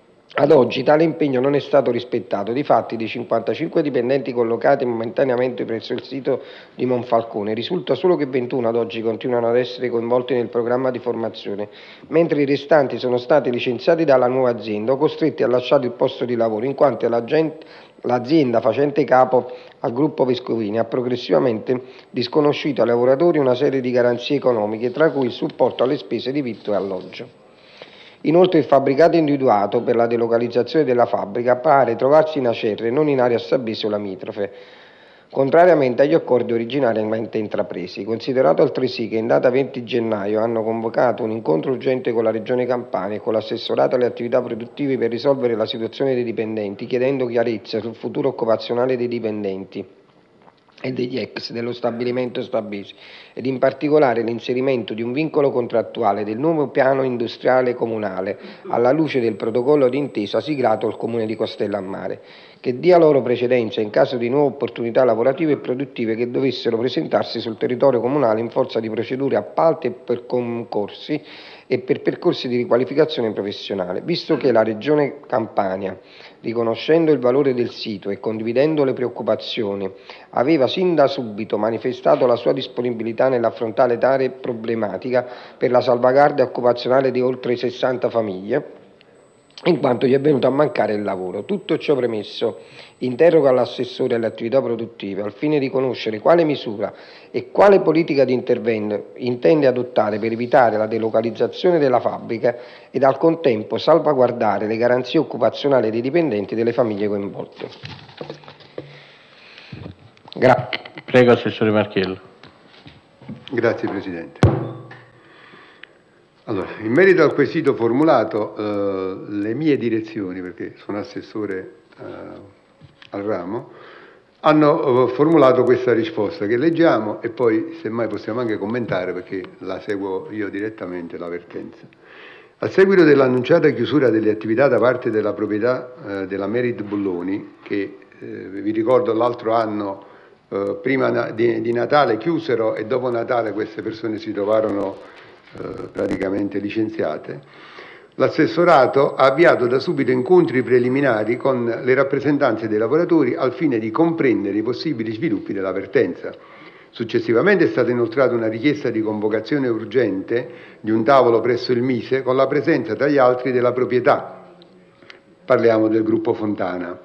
Speaker 5: ad oggi tale impegno non è stato rispettato, difatti dei cinquantacinque dipendenti collocati momentaneamente presso il sito di Monfalcone risulta solo che ventuno ad oggi continuano ad essere coinvolti nel programma di formazione, mentre i restanti sono stati licenziati dalla nuova azienda o costretti a lasciare il posto di lavoro in quanto l'azienda facente capo al gruppo Vescovini ha progressivamente disconosciuto ai lavoratori una serie di garanzie economiche, tra cui il supporto alle spese di vitto e alloggio. Inoltre il fabbricato individuato per la delocalizzazione della fabbrica pare trovarsi in Acerre e non in area sabese o limitrofe, contrariamente agli accordi originariamente intrapresi. Considerato altresì che in data venti gennaio hanno convocato un incontro urgente con la Regione Campania e con l'assessorato alle attività produttive per risolvere la situazione dei dipendenti, chiedendo chiarezza sul futuro occupazionale dei dipendenti e degli ex dello stabilimento stabese ed in particolare l'inserimento di un vincolo contrattuale del nuovo piano industriale comunale alla luce del protocollo d'intesa siglato al Comune di Castellammare, che dia loro precedenza in caso di nuove opportunità lavorative e produttive che dovessero presentarsi sul territorio comunale in forza di procedure appalti e per concorsi e per percorsi di riqualificazione professionale. Visto che la Regione Campania, riconoscendo il valore del sito e condividendo le preoccupazioni, aveva sin da subito manifestato la sua disponibilità nell'affrontare tale problematica per la salvaguardia occupazionale di oltre sessanta famiglie, in quanto gli è venuto a mancare il lavoro. Tutto ciò premesso, interroga l'assessore alle attività produttive al fine di conoscere quale misura e quale politica di intervento intende adottare per evitare la delocalizzazione della fabbrica ed al contempo salvaguardare le garanzie occupazionali dei dipendenti e delle famiglie coinvolte. Gra-
Speaker 1: Prego, Assessore Marchiello.
Speaker 3: Grazie Presidente. Allora, in merito al quesito formulato, eh, le mie direzioni, perché sono assessore eh, al ramo, hanno eh, formulato questa risposta che leggiamo e poi semmai possiamo anche commentare perché la seguo io direttamente la vertenza. A seguito dell'annunciata chiusura delle attività da parte della proprietà eh, della Merit Bulloni, che eh, vi ricordo l'altro anno, eh, prima di, di Natale chiusero e dopo Natale queste persone si trovarono Eh, praticamente licenziate, l'assessorato ha avviato da subito incontri preliminari con le rappresentanze dei lavoratori al fine di comprendere i possibili sviluppi della vertenza. Successivamente è stata inoltrata una richiesta di convocazione urgente di un tavolo presso il Mise con la presenza tra gli altri della proprietà, parliamo del gruppo Fontana.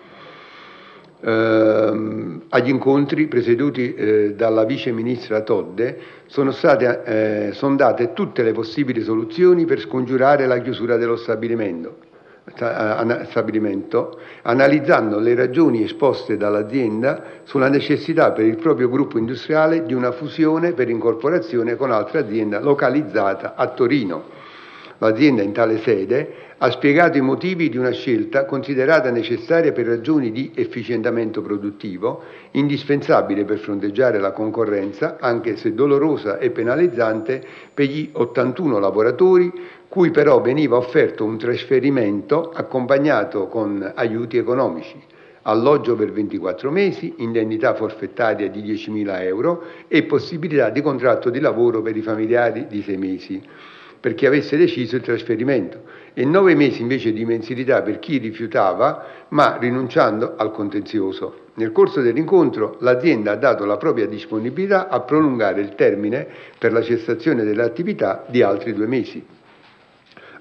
Speaker 3: Eh, agli incontri presieduti eh, dalla vice ministra Todde sono state eh, sondate tutte le possibili soluzioni per scongiurare la chiusura dello stabilimento, stabilimento, analizzando le ragioni esposte dall'azienda sulla necessità per il proprio gruppo industriale di una fusione per incorporazione con altra azienda localizzata a Torino. L'azienda in tale sede ha spiegato i motivi di una scelta considerata necessaria per ragioni di efficientamento produttivo, indispensabile per fronteggiare la concorrenza, anche se dolorosa e penalizzante per gli ottantuno lavoratori, cui però veniva offerto un trasferimento accompagnato con aiuti economici, alloggio per ventiquattro mesi, indennità forfettaria di diecimila euro e possibilità di contratto di lavoro per i familiari di sei mesi. Per chi avesse deciso il trasferimento e nove mesi invece di mensilità per chi rifiutava, ma rinunciando al contenzioso. Nel corso dell'incontro l'azienda ha dato la propria disponibilità a prolungare il termine per la cessazione dell'attività di altri due mesi.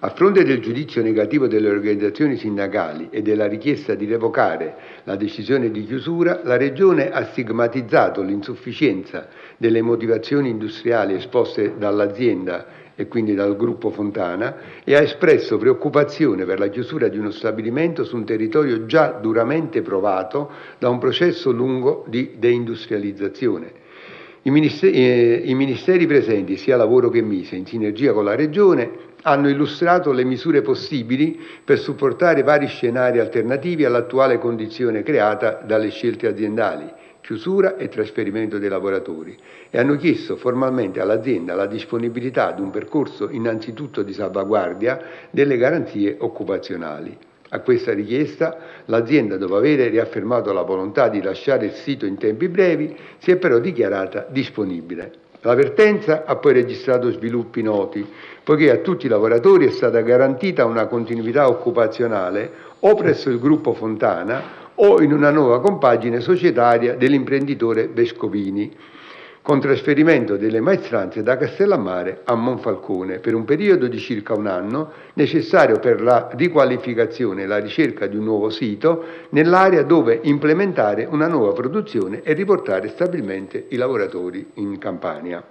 Speaker 3: A fronte del giudizio negativo delle organizzazioni sindacali e della richiesta di revocare la decisione di chiusura, la Regione ha stigmatizzato l'insufficienza delle motivazioni industriali esposte dall'azienda e quindi dal gruppo Fontana e ha espresso preoccupazione per la chiusura di uno stabilimento su un territorio già duramente provato da un processo lungo di deindustrializzazione. I ministeri, eh, i ministeri presenti, sia Lavoro che Mise, in sinergia con la Regione, hanno illustrato le misure possibili per supportare vari scenari alternativi all'attuale condizione creata dalle scelte aziendali, chiusura e trasferimento dei lavoratori, e hanno chiesto formalmente all'azienda la disponibilità di un percorso innanzitutto di salvaguardia delle garanzie occupazionali. A questa richiesta l'azienda, dopo aver riaffermato la volontà di lasciare il sito in tempi brevi, si è però dichiarata disponibile. La vertenza ha poi registrato sviluppi noti, poiché a tutti i lavoratori è stata garantita una continuità occupazionale o presso il gruppo Fontana o in una nuova compagine societaria dell'imprenditore Vescovini, con trasferimento delle maestranze da Castellammare a Monfalcone per un periodo di circa un anno, necessario per la riqualificazione e la ricerca di un nuovo sito nell'area dove implementare una nuova produzione e riportare stabilmente i lavoratori in Campania.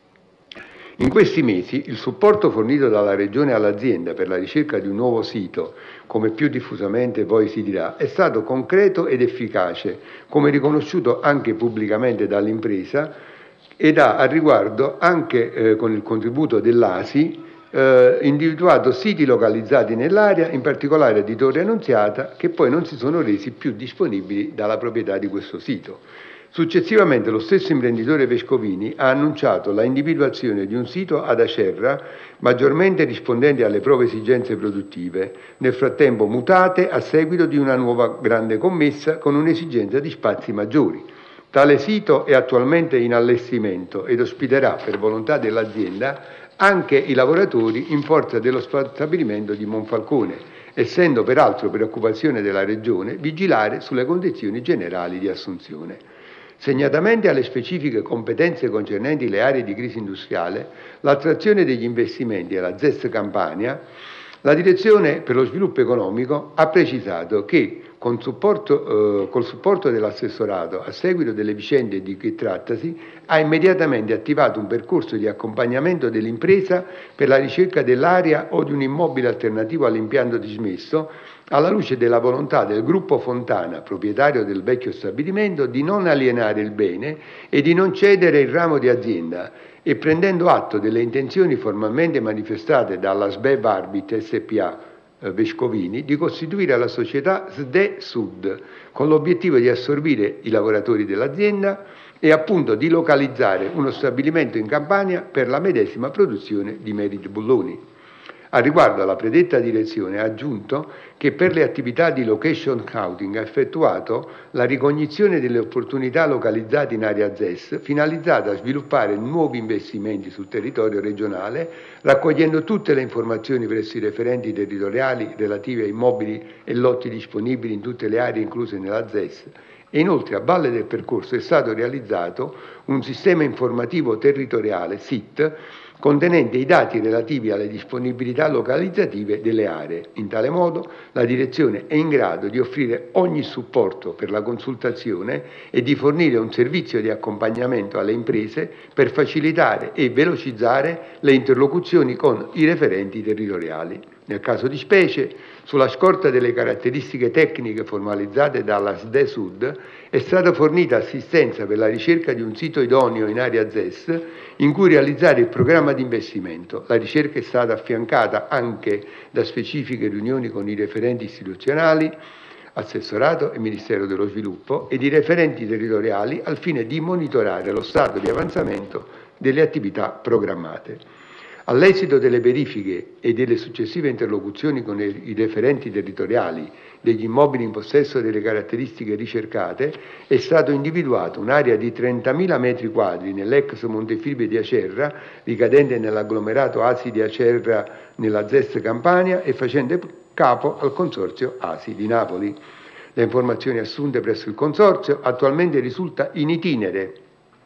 Speaker 3: In questi mesi il supporto fornito dalla Regione all'azienda per la ricerca di un nuovo sito, come più diffusamente poi si dirà, è stato concreto ed efficace, come riconosciuto anche pubblicamente dall'impresa, ed ha al riguardo anche eh, con il contributo dell'A S I eh, individuato siti localizzati nell'area, in particolare di Torre Annunziata, che poi non si sono resi più disponibili dalla proprietà di questo sito. Successivamente lo stesso imprenditore Vescovini ha annunciato la individuazione di un sito ad Acerra maggiormente rispondente alle proprie esigenze produttive, nel frattempo mutate a seguito di una nuova grande commessa con un'esigenza di spazi maggiori. Tale sito è attualmente in allestimento ed ospiterà, per volontà dell'azienda, anche i lavoratori in forza dello stabilimento di Monfalcone, essendo peraltro preoccupazione della Regione vigilare sulle condizioni generali di assunzione. Segnatamente alle specifiche competenze concernenti le aree di crisi industriale, l'attrazione degli investimenti alla Z E S Campania, la Direzione per lo Sviluppo Economico ha precisato che con supporto, eh, col supporto dell'assessorato, a seguito delle vicende di cui trattasi, ha immediatamente attivato un percorso di accompagnamento dell'impresa per la ricerca dell'area o di un immobile alternativo all'impianto dismesso, alla luce della volontà del gruppo Fontana, proprietario del vecchio stabilimento, di non alienare il bene e di non cedere il ramo di azienda, e prendendo atto delle intenzioni formalmente manifestate dalla S B E V Arbit S P A eh, Vescovini di costituire la società S D E Sud, con l'obiettivo di assorbire i lavoratori dell'azienda e appunto di localizzare uno stabilimento in Campania per la medesima produzione di Merit Bulloni. A riguardo, la predetta direzione ha aggiunto che per le attività di location scouting ha effettuato la ricognizione delle opportunità localizzate in area Z E S, finalizzata a sviluppare nuovi investimenti sul territorio regionale, raccogliendo tutte le informazioni presso i referenti territoriali relative a immobili e lotti disponibili in tutte le aree incluse nella Z E S. E inoltre, a valle del percorso, è stato realizzato un sistema informativo territoriale, S I T, contenente i dati relativi alle disponibilità localizzative delle aree. In tale modo la Direzione è in grado di offrire ogni supporto per la consultazione e di fornire un servizio di accompagnamento alle imprese per facilitare e velocizzare le interlocuzioni con i referenti territoriali. Nel caso di specie, sulla scorta delle caratteristiche tecniche formalizzate dalla S D E Sud, è stata fornita assistenza per la ricerca di un sito idoneo in area Z E S in cui realizzare il programma di investimento. La ricerca è stata affiancata anche da specifiche riunioni con i referenti istituzionali, Assessorato e Ministero dello Sviluppo ed i referenti territoriali al fine di monitorare lo stato di avanzamento delle attività programmate. All'esito delle verifiche e delle successive interlocuzioni con i referenti territoriali degli immobili in possesso delle caratteristiche ricercate, è stato individuato un'area di trentamila metri quadri nell'ex Montefibre di Acerra, ricadente nell'agglomerato A S I di Acerra nella Z E S Campania e facente capo al Consorzio A S I di Napoli. Le informazioni assunte presso il Consorzio attualmente risulta in itinere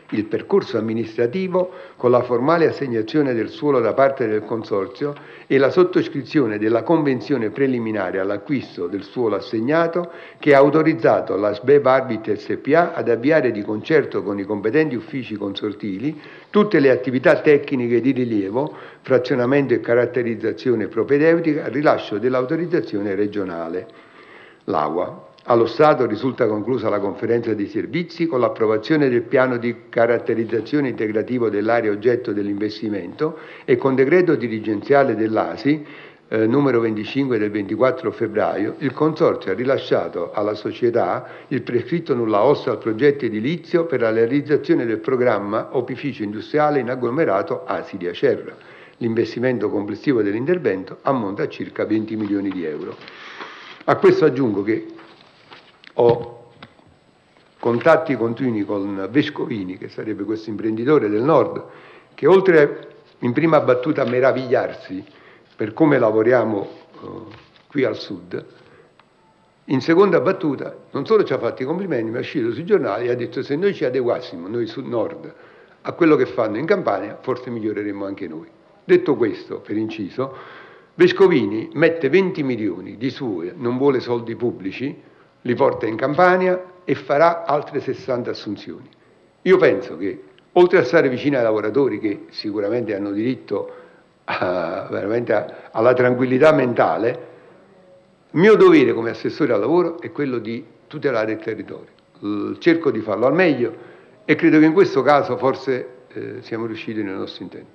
Speaker 3: il percorso amministrativo con la formale assegnazione del suolo da parte del Consorzio e la sottoscrizione della convenzione preliminare all'acquisto del suolo assegnato che ha autorizzato la S B E Barbit S P A ad avviare di concerto con i competenti uffici consortili tutte le attività tecniche di rilievo, frazionamento e caratterizzazione propedeutica al rilascio dell'autorizzazione regionale. L'A U A. Allo Stato risulta conclusa la conferenza dei servizi con l'approvazione del piano di caratterizzazione integrativo dell'area oggetto dell'investimento e con decreto dirigenziale dell'A S I eh, numero venticinque del ventiquattro febbraio il Consorzio ha rilasciato alla società il prescritto nulla osta al progetto edilizio per la realizzazione del programma opificio industriale in agglomerato A S I di Acerra. L'investimento complessivo dell'intervento ammonta a circa venti milioni di euro. A questo aggiungo che ho contatti continui con Vescovini, che sarebbe questo imprenditore del nord, che oltre in prima battuta a meravigliarsi per come lavoriamo eh, qui al sud, in seconda battuta non solo ci ha fatto i complimenti, ma è uscito sui giornali e ha detto: se noi ci adeguassimo, noi sul nord, a quello che fanno in Campania, forse miglioreremmo anche noi. Detto questo, per inciso, Vescovini mette venti milioni di suoi, non vuole soldi pubblici, li porta in Campania e farà altre sessanta assunzioni. Io penso che, oltre a stare vicino ai lavoratori che sicuramente hanno diritto a, veramente a, alla tranquillità mentale, il mio dovere come assessore al lavoro è quello di tutelare il territorio. Cerco di farlo al meglio e credo che in questo caso forse eh, siamo riusciti nel nostro intento.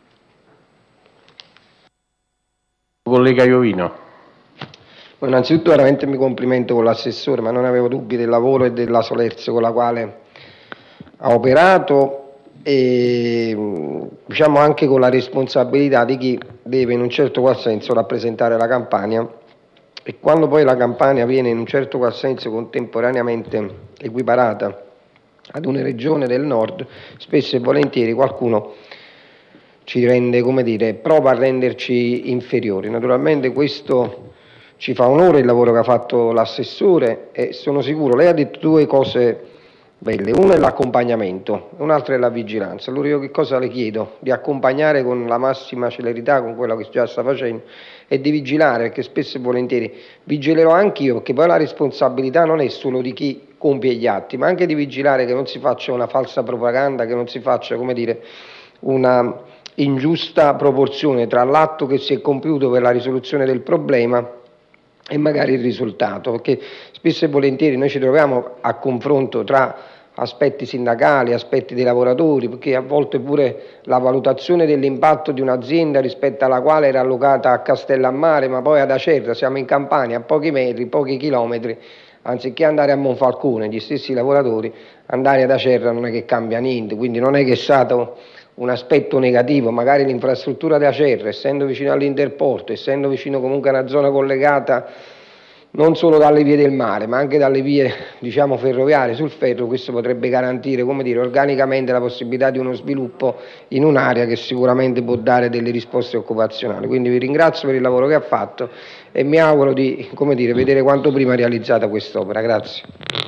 Speaker 1: Collega Iovino.
Speaker 5: Innanzitutto veramente mi complimento con l'assessore, ma non avevo dubbi del lavoro e della solerzia con la quale ha operato e diciamo anche con la responsabilità di chi deve in un certo qual senso rappresentare la Campania, e quando poi la Campania viene in un certo qual senso contemporaneamente equiparata ad una regione del nord, spesso e volentieri qualcuno ci rende, come dire, prova a renderci inferiori. Naturalmente questo ci fa onore il lavoro che ha fatto l'assessore e sono sicuro, lei ha detto due cose belle, una è l'accompagnamento, un'altra è la vigilanza. Allora io che cosa le chiedo? Di accompagnare con la massima celerità con quello che già sta facendo e di vigilare, perché spesso e volentieri vigilerò anch'io, perché poi la responsabilità non è solo di chi compie gli atti, ma anche di vigilare che non si faccia una falsa propaganda, che non si faccia, come dire, una ingiusta proporzione tra l'atto che si è compiuto per la risoluzione del problema e magari il risultato, perché spesso e volentieri noi ci troviamo a confronto tra aspetti sindacali, aspetti dei lavoratori, perché a volte pure la valutazione dell'impatto di un'azienda rispetto alla quale era allocata a Castellammare, ma poi ad Acerra, siamo in Campania, a pochi metri, pochi chilometri, anziché andare a Monfalcone, gli stessi lavoratori, andare ad Acerra non è che cambia niente, quindi non è che è stato un aspetto negativo, magari l'infrastruttura di Acerra, essendo vicino all'interporto, essendo vicino comunque a una zona collegata non solo dalle vie del mare, ma anche dalle vie, diciamo, ferroviarie sul ferro, questo potrebbe garantire, come dire, organicamente la possibilità di uno sviluppo in un'area che sicuramente può dare delle risposte occupazionali. Quindi vi ringrazio per il lavoro che ha fatto e mi auguro di, come dire, vedere quanto prima realizzata quest'opera. Grazie.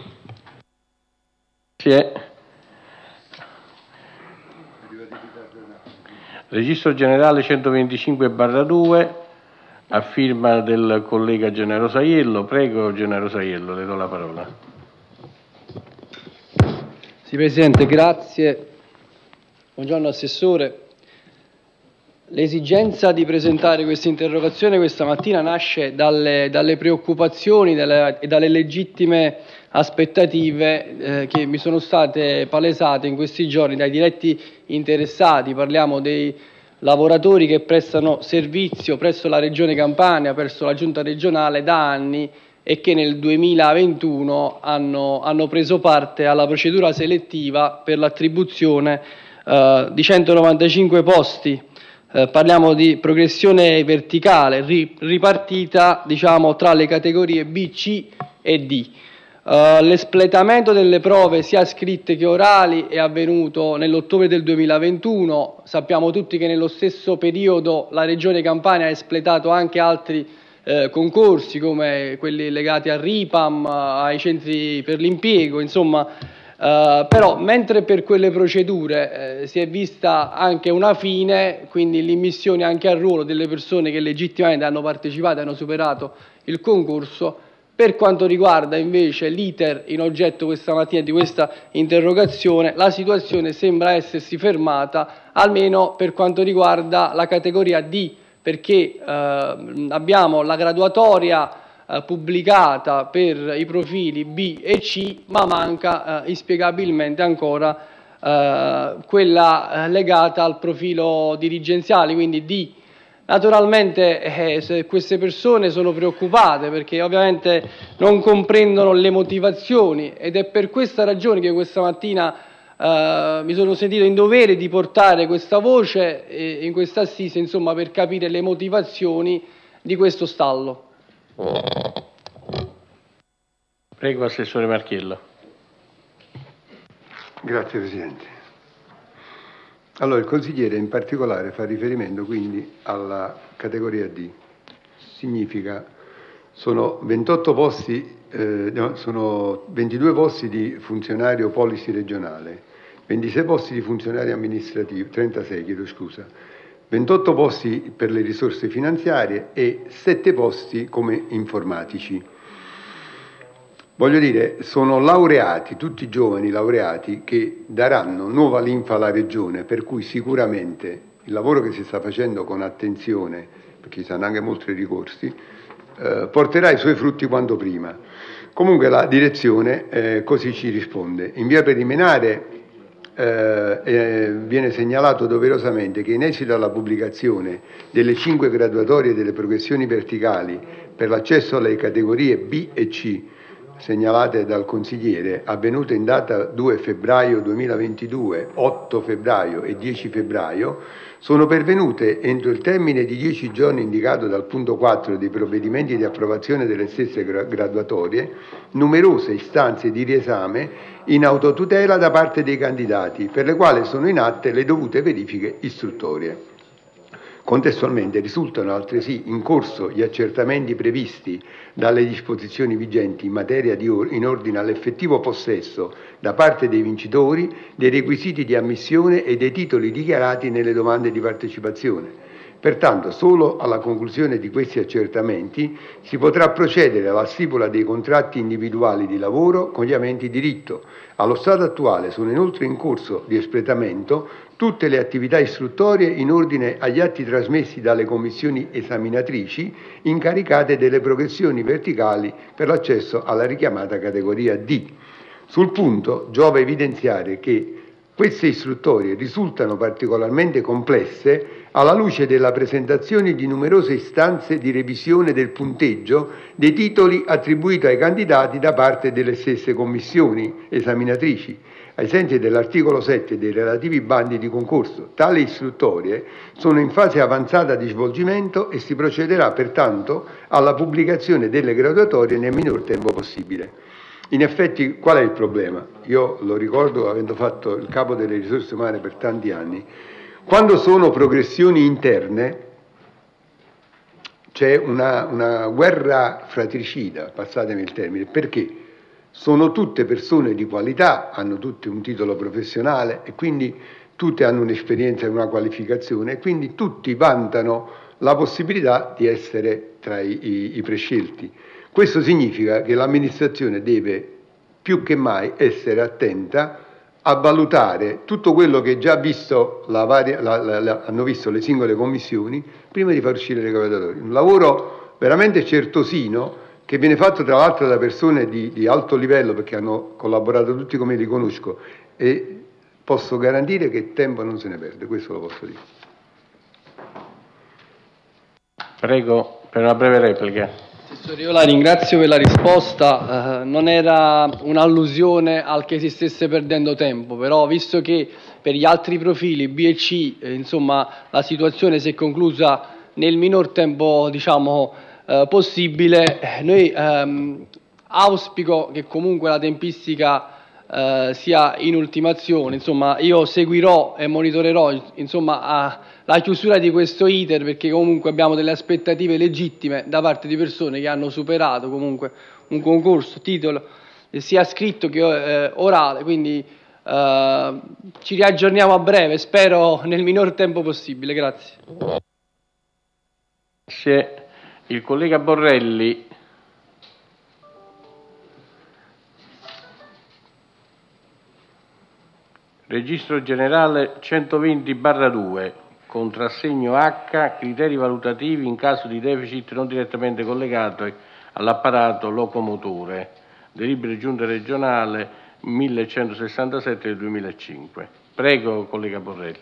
Speaker 1: Grazie. Registro generale centoventicinque barra due, a firma del collega Gennaro Saiello. Prego, Gennaro Saiello, le do la parola.
Speaker 6: Sì, Presidente, grazie. Buongiorno Assessore. L'esigenza di presentare questa interrogazione questa mattina nasce dalle, dalle preoccupazioni dalle, e dalle legittime aspettative eh, che mi sono state palesate in questi giorni dai diretti interessati. Parliamo dei lavoratori che prestano servizio presso la Regione Campania, presso la Giunta regionale da anni e che nel duemilaventuno hanno, hanno preso parte alla procedura selettiva per l'attribuzione eh, di centonovantacinque posti. Eh, parliamo di progressione verticale ri, ripartita, diciamo, tra le categorie B, C e D. Uh, l'espletamento delle prove sia scritte che orali è avvenuto nell'ottobre del duemilaventuno. Sappiamo tutti che nello stesso periodo la Regione Campania ha espletato anche altri eh, concorsi come quelli legati al RIPAM, ai centri per l'impiego, insomma Uh, però mentre per quelle procedure eh, si è vista anche una fine, quindi l'immissione anche al ruolo delle persone che legittimamente hanno partecipato e hanno superato il concorso, per quanto riguarda invece l'iter in oggetto questa mattina di questa interrogazione, la situazione sembra essersi fermata, almeno per quanto riguarda la categoria D, perché eh, abbiamo la graduatoria eh, pubblicata per i profili B e C, ma manca eh, inspiegabilmente ancora eh, quella eh, legata al profilo dirigenziale, quindi D. Naturalmente eh, se queste persone sono preoccupate perché ovviamente non comprendono le motivazioni, ed è per questa ragione che questa mattina eh, mi sono sentito in dovere di portare questa voce eh, in questa assise, insomma, per capire le motivazioni di questo stallo.
Speaker 1: Prego, Assessore Marchiello.
Speaker 3: Grazie Presidente. Allora, il consigliere in particolare fa riferimento quindi alla categoria D. Significa, sono ventotto posti, eh, no, sono ventidue posti di funzionario policy regionale, ventisei posti di funzionario amministrativo, trentasei chiedo scusa, ventotto posti per le risorse finanziarie e sette posti come informatici. Voglio dire, sono laureati, tutti giovani laureati che daranno nuova linfa alla Regione, per cui sicuramente il lavoro che si sta facendo con attenzione, perché ci saranno anche molti ricorsi, eh, porterà i suoi frutti quanto prima. Comunque la direzione eh, così ci risponde. In via preliminare eh, eh, viene segnalato doverosamente che in esito alla pubblicazione delle cinque graduatorie delle progressioni verticali per l'accesso alle categorie B e C, segnalate dal consigliere, avvenute in data due febbraio duemilaventidue, otto febbraio e dieci febbraio, sono pervenute entro il termine di dieci giorni indicato dal punto quattro dei provvedimenti di approvazione delle stesse graduatorie numerose istanze di riesame in autotutela da parte dei candidati, per le quali sono in atto le dovute verifiche istruttorie. Contestualmente risultano altresì in corso gli accertamenti previsti dalle disposizioni vigenti in materia di or- in ordine all'effettivo possesso da parte dei vincitori dei requisiti di ammissione e dei titoli dichiarati nelle domande di partecipazione. Pertanto, solo alla conclusione di questi accertamenti si potrà procedere alla stipula dei contratti individuali di lavoro con gli aventi diritto. Allo stato attuale sono inoltre in corso di espletamento tutte le attività istruttorie in ordine agli atti trasmessi dalle commissioni esaminatrici incaricate delle progressioni verticali per l'accesso alla richiamata categoria D. Sul punto giova evidenziare che queste istruttorie risultano particolarmente complesse alla luce della presentazione di numerose istanze di revisione del punteggio dei titoli attribuiti ai candidati da parte delle stesse commissioni esaminatrici, ai sensi dell'articolo sette dei relativi bandi di concorso. Tali istruttorie sono in fase avanzata di svolgimento e si procederà pertanto alla pubblicazione delle graduatorie nel minor tempo possibile. In effetti, qual è il problema? Io lo ricordo avendo fatto il capo delle risorse umane per tanti anni. Quando sono progressioni interne c'è una, una guerra fratricida, passatemi il termine, perché sono tutte persone di qualità, hanno tutte un titolo professionale e quindi tutte hanno un'esperienza e una qualificazione e quindi tutti vantano la possibilità di essere tra i, i, i prescelti. Questo significa che l'amministrazione deve più che mai essere attenta a valutare tutto quello che già visto la varia, la, la, la, hanno visto le singole commissioni prima di far uscire le graduatorie. Un lavoro veramente certosino che viene fatto tra l'altro da persone di, di alto livello, perché hanno collaborato tutti come li conosco, e posso garantire che tempo non se ne perde, questo lo posso dire.
Speaker 1: Prego, per una breve replica.
Speaker 6: Assessore, io la ringrazio per la risposta, eh, non era un'allusione al che si stesse perdendo tempo, però visto che per gli altri profili B e C, eh, insomma, la situazione si è conclusa nel minor tempo, diciamo, eh, possibile, noi ehm, auspico che comunque la tempistica eh, sia in ultimazione, insomma, io seguirò e monitorerò, insomma, a, la chiusura di questo iter, perché comunque abbiamo delle aspettative legittime da parte di persone che hanno superato comunque un concorso, titolo sia scritto che eh, orale, quindi eh, ci riaggiorniamo a breve, spero nel minor tempo possibile. Grazie.
Speaker 1: Grazie. Il collega Borrelli. Registro generale centoventi barra due, contrassegno H, criteri valutativi in caso di deficit non direttamente collegato all'apparato locomotore, delibera giunta regionale millecentosessantasette del duemilacinque. Prego, collega Borrelli.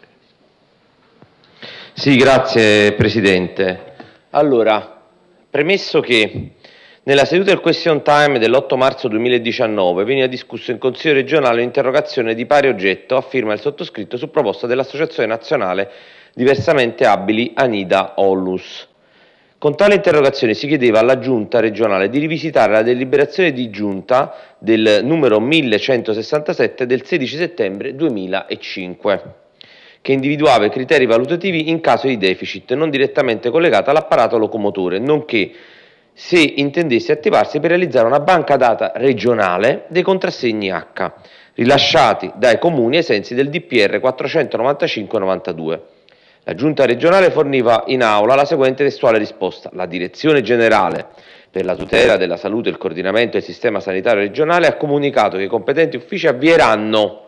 Speaker 2: Sì, grazie Presidente. Allora, premesso che nella seduta del question time dell'otto marzo duemiladiciannove veniva discusso in Consiglio regionale un'interrogazione di pari oggetto a firma del sottoscritto su proposta dell'Associazione Nazionale Diversamente Abili Anida Onlus. Con tale interrogazione si chiedeva alla Giunta regionale di rivisitare la deliberazione di Giunta del numero millecentosessantasette del sedici settembre duemilacinque, che individuava i criteri valutativi in caso di deficit non direttamente collegato all'apparato locomotore, nonché se intendesse attivarsi per realizzare una banca data regionale dei contrassegni H, rilasciati dai comuni ai sensi del D P R quattrocentonovantacinque novantadue. La Giunta regionale forniva in aula la seguente testuale risposta. La Direzione Generale per la tutela della salute e il coordinamento del sistema sanitario regionale ha comunicato che i competenti uffici avvieranno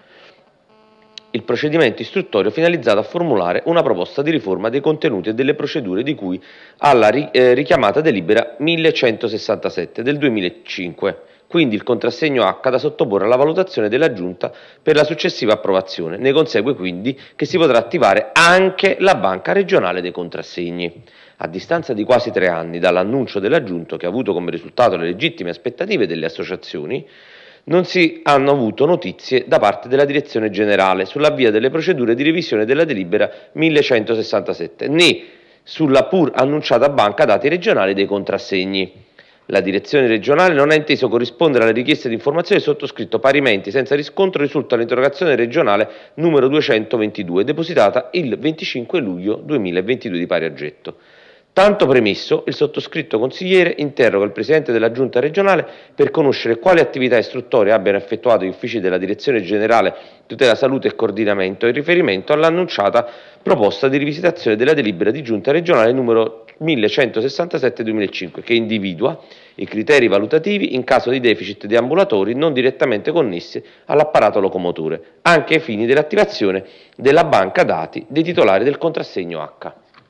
Speaker 2: il procedimento istruttorio finalizzato a formulare una proposta di riforma dei contenuti e delle procedure di cui alla ri eh, richiamata delibera millecentosessantasette del duemilacinque, quindi il contrassegno H da sottoporre alla valutazione della Giunta per la successiva approvazione. Ne consegue quindi che si potrà attivare anche la banca regionale dei contrassegni. A distanza di quasi tre anni dall'annuncio della Giunta, che ha avuto come risultato le legittime aspettative delle associazioni, non si hanno avuto notizie da parte della Direzione Generale sull'avvio delle procedure di revisione della delibera millecentosessantasette, né sulla pur annunciata banca dati regionali dei contrassegni. La Direzione Regionale non ha inteso corrispondere alle richieste di informazione sottoscritto. Parimenti, senza riscontro, risulta l'interrogazione regionale numero duecentoventidue, depositata il venticinque luglio duemilaventidue di pari oggetto. Tanto premesso, il sottoscritto consigliere interroga il Presidente della Giunta regionale per conoscere quali attività istruttorie abbiano effettuato gli uffici della Direzione Generale Tutela Salute e Coordinamento in riferimento all'annunciata proposta di rivisitazione della delibera di Giunta regionale numero millecentosessantasette duemilacinque, che individua i criteri valutativi in caso di deficit di ambulatori non direttamente connessi all'apparato locomotore, anche ai fini dell'attivazione della banca dati dei titolari del contrassegno H.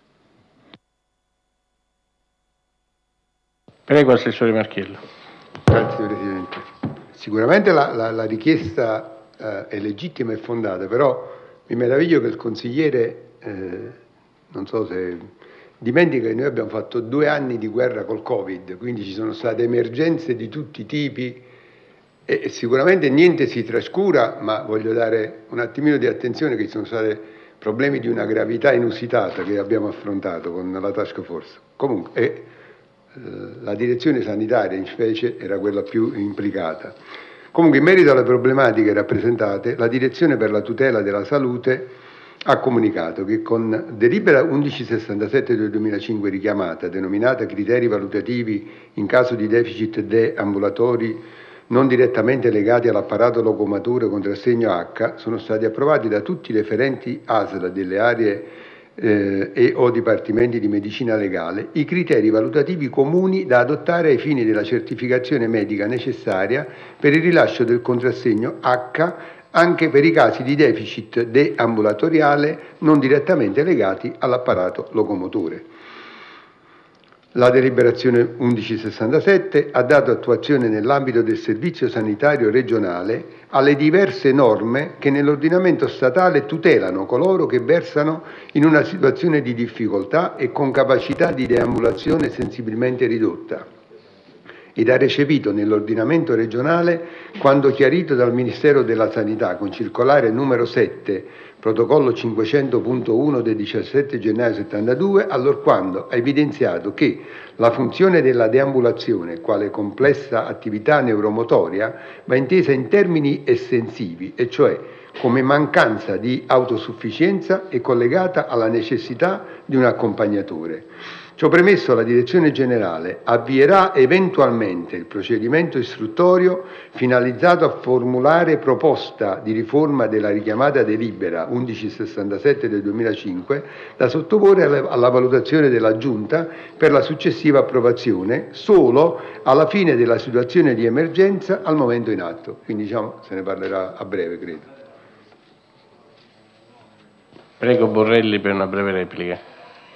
Speaker 1: Prego, Assessore Marchiello.
Speaker 3: Grazie Presidente. Sicuramente la, la, la richiesta eh, è legittima e fondata, però mi meraviglio che il consigliere, eh, non so se dimentica che noi abbiamo fatto due anni di guerra col Covid, quindi ci sono state emergenze di tutti i tipi e, e sicuramente niente si trascura, ma voglio dare un attimino di attenzione che ci sono stati problemi di una gravità inusitata che abbiamo affrontato con la task force. Comunque, eh, la direzione sanitaria in specie era quella più implicata. Comunque, in merito alle problematiche rappresentate, la Direzione per la tutela della salute ha comunicato che con delibera millecentossessantasette del duemilacinque richiamata, denominata criteri valutativi in caso di deficit deambulatori non direttamente legati all'apparato locomotore contrassegno H, sono stati approvati da tutti i referenti A S L delle aree Eh, e o dipartimenti di medicina legale i criteri valutativi comuni da adottare ai fini della certificazione medica necessaria per il rilascio del contrassegno H anche per i casi di deficit deambulatoriale non direttamente legati all'apparato locomotore. La deliberazione millecentossessantasette ha dato attuazione nell'ambito del servizio sanitario regionale alle diverse norme che nell'ordinamento statale tutelano coloro che versano in una situazione di difficoltà e con capacità di deambulazione sensibilmente ridotta, ed ha recepito nell'ordinamento regionale quanto chiarito dal Ministero della Sanità con circolare numero sette, protocollo cinquecento punto uno del diciassette gennaio settantadue, allorquando ha evidenziato che la funzione della deambulazione, quale complessa attività neuromotoria, va intesa in termini estensivi, e cioè come mancanza di autosufficienza e collegata alla necessità di un accompagnatore. Ciò premesso, la Direzione Generale avvierà eventualmente il procedimento istruttorio finalizzato a formulare proposta di riforma della richiamata delibera millecentosessantasette del duemilacinque da sottoporre alla, alla valutazione della Giunta per la successiva approvazione solo alla fine della situazione di emergenza al momento in atto. Quindi diciamo, se ne parlerà a breve, credo.
Speaker 1: Prego Borrelli per una breve replica.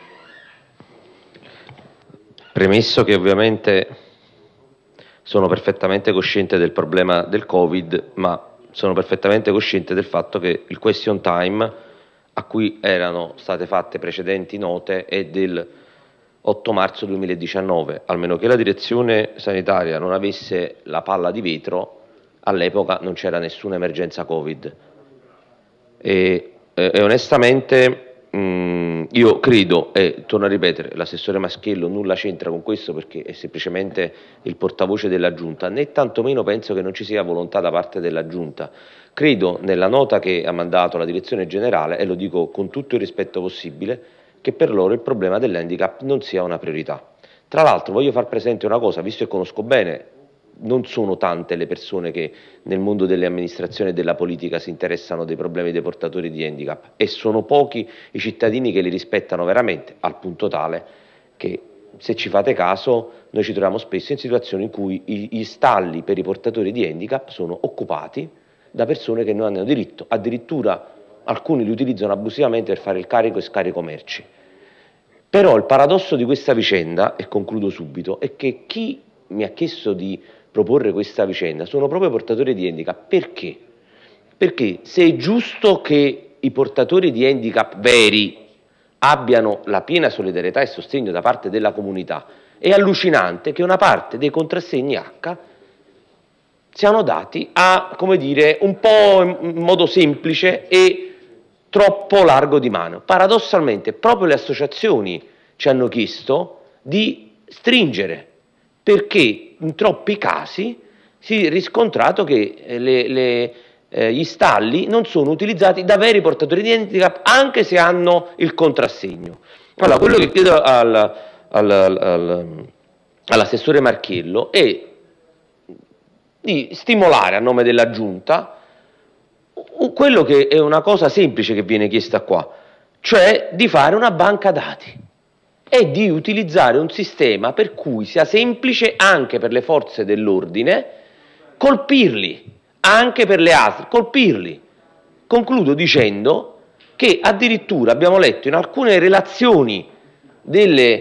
Speaker 2: Premesso che ovviamente sono perfettamente cosciente del problema del Covid, ma sono perfettamente cosciente del fatto che il question time a cui erano state fatte precedenti note è del otto marzo duemiladiciannove, almeno che la direzione sanitaria non avesse la palla di vetro, all'epoca non c'era nessuna emergenza Covid. E, e, e onestamente Mm, io credo, e torno a ripetere, l'assessore Maschiello nulla c'entra con questo perché è semplicemente il portavoce della Giunta, né tantomeno penso che non ci sia volontà da parte della Giunta. Credo nella nota che ha mandato la direzione generale, e lo dico con tutto il rispetto possibile, che per loro il problema dell'handicap non sia una priorità. Tra l'altro voglio far presente una cosa, visto che conosco bene, non sono tante le persone che nel mondo delle amministrazioni e della politica si interessano dei problemi dei portatori di handicap e sono pochi i cittadini che li rispettano veramente, al punto tale che, se ci fate caso, noi ci troviamo spesso in situazioni in cui gli stalli per i portatori di handicap sono occupati da persone che non hanno diritto, addirittura alcuni li utilizzano abusivamente per fare il carico e scarico merci. Però il paradosso di questa vicenda, e concludo subito, è che chi mi ha chiesto di proporre questa vicenda sono proprio i portatori di handicap. Perché? Perché se è giusto che i portatori di handicap veri abbiano la piena solidarietà e sostegno da parte della comunità, è allucinante che una parte dei contrassegni H siano dati a, come dire, un po' in modo semplice e troppo largo di mano. Paradossalmente proprio le associazioni ci hanno chiesto di stringere, perché in troppi casi si è riscontrato che le, le, eh, gli stalli non sono utilizzati da veri portatori di handicap anche se hanno il contrassegno. Allora, quello che chiedo al, al, al, all'assessore Marchiello è di stimolare a nome della Giunta quello che è una cosa semplice che viene chiesta qua, cioè di fare una banca dati e di utilizzare un sistema per cui sia semplice anche per le forze dell'ordine colpirli, anche per le A S L, colpirli. Concludo dicendo che addirittura abbiamo letto in alcune relazioni delle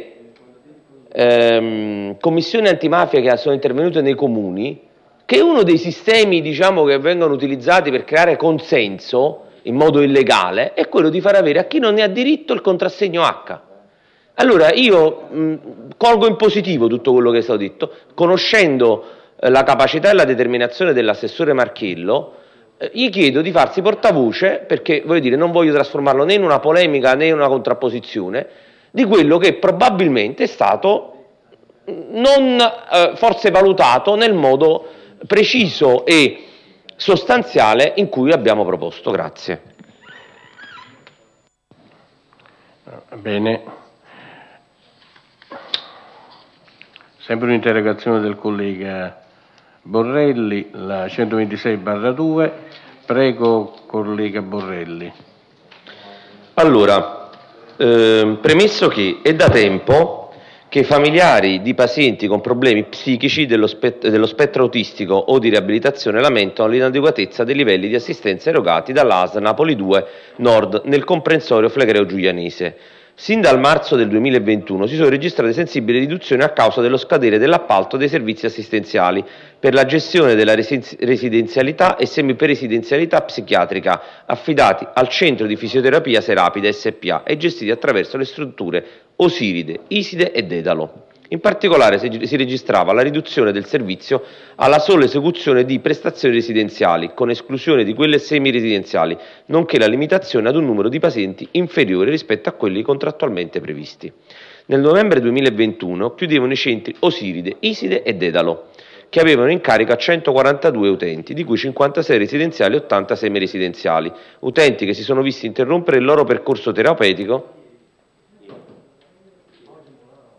Speaker 2: ehm, commissioni antimafia che sono intervenute nei comuni che uno dei sistemi, diciamo, che vengono utilizzati per creare consenso in modo illegale è quello di far avere a chi non ne ha diritto il contrassegno H. Allora io mh, colgo in positivo tutto quello che è stato detto, conoscendo eh, la capacità e la determinazione dell'assessore Marchiello, eh, gli chiedo di farsi portavoce, perché voglio dire, non voglio trasformarlo né in una polemica né in una contrapposizione, di quello che probabilmente è stato non eh, forse valutato nel modo preciso e sostanziale in cui abbiamo proposto. Grazie.
Speaker 1: Bene. Sempre un'interrogazione del collega Borrelli, la centoventisei barra due. Prego, collega Borrelli.
Speaker 2: Allora, eh, premesso che è da tempo che i familiari di pazienti con problemi psichici dello, spett- dello spettro autistico o di riabilitazione lamentano l'inadeguatezza dei livelli di assistenza erogati dall'A S L Napoli due Nord nel comprensorio Flegreo Giulianese. Sin dal marzo del duemilaventuno si sono registrate sensibili riduzioni a causa dello scadere dell'appalto dei servizi assistenziali per la gestione della residenzialità e semipresidenzialità psichiatrica affidati al Centro di Fisioterapia Serapide S P A e gestiti attraverso le strutture Osiride, Iside e Dedalo. In particolare si registrava la riduzione del servizio alla sola esecuzione di prestazioni residenziali, con esclusione di quelle semi-residenziali, nonché la limitazione ad un numero di pazienti inferiore rispetto a quelli contrattualmente previsti. Nel novembre duemilaventuno chiudevano i centri Osiride, Iside e Dedalo, che avevano in carica centoquarantadue utenti, di cui cinquantasei residenziali e ottanta semi-residenziali, utenti che si sono visti interrompere il loro percorso terapeutico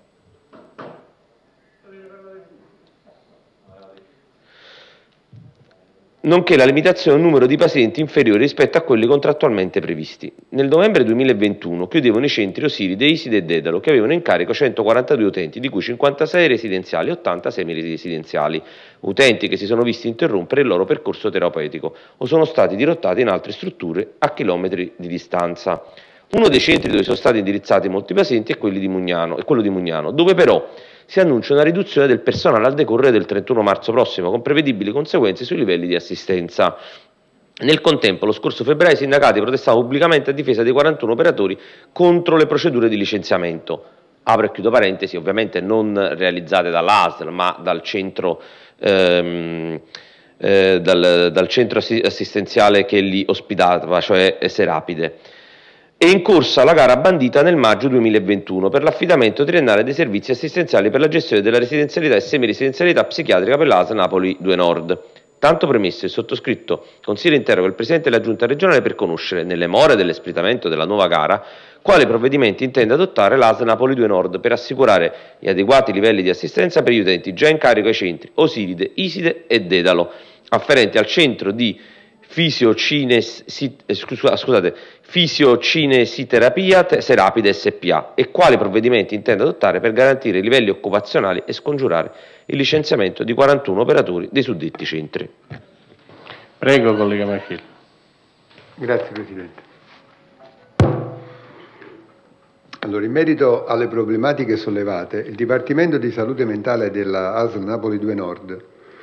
Speaker 2: nonché la limitazione al numero di pazienti inferiori rispetto a quelli contrattualmente previsti. Nel novembre duemilaventuno chiudevano i centri Osiride, Iside e Dedalo, che avevano in carico centoquarantadue utenti, di cui cinquantasei residenziali e ottanta semiresidenziali, utenti che si sono visti interrompere il loro percorso terapeutico o sono stati dirottati in altre strutture a chilometri di distanza. Uno dei centri dove sono stati indirizzati molti pazienti è, quelli di Mugnano, è quello di Mugnano, dove però si annuncia una riduzione del personale al decorrere del trentuno marzo prossimo, con prevedibili conseguenze sui livelli di assistenza. Nel contempo, lo scorso febbraio i sindacati protestavano pubblicamente a difesa dei quarantuno operatori contro le procedure di licenziamento, apro e chiudo parentesi, ovviamente non realizzate dall'A S L ma dal centro, ehm, eh, dal, dal centro assistenziale che li ospitava, cioè Serapide. È in corsa la gara bandita nel maggio duemilaventuno per l'affidamento triennale dei servizi assistenziali per la gestione della residenzialità e semiresidenzialità psichiatrica per l'A S L Napoli due Nord. Tanto premesso, il sottoscritto consiglio interroga il Presidente della Giunta regionale per conoscere, nelle more dell'espletamento della nuova gara, quali provvedimenti intende adottare l'A S L Napoli due Nord per assicurare gli adeguati livelli di assistenza per gli utenti già in carico ai centri Osiride, Iside e Dedalo, afferenti al centro di Fisiocines, scusate, Fisiocinesi-terapia Serapide S P A e quali provvedimenti intende adottare per garantire i livelli occupazionali e scongiurare il licenziamento di quarantuno operatori dei suddetti centri.
Speaker 1: Prego, collega Marchillo.
Speaker 3: Grazie Presidente. Allora, in merito alle problematiche sollevate, il Dipartimento di Salute Mentale della A S L Napoli due Nord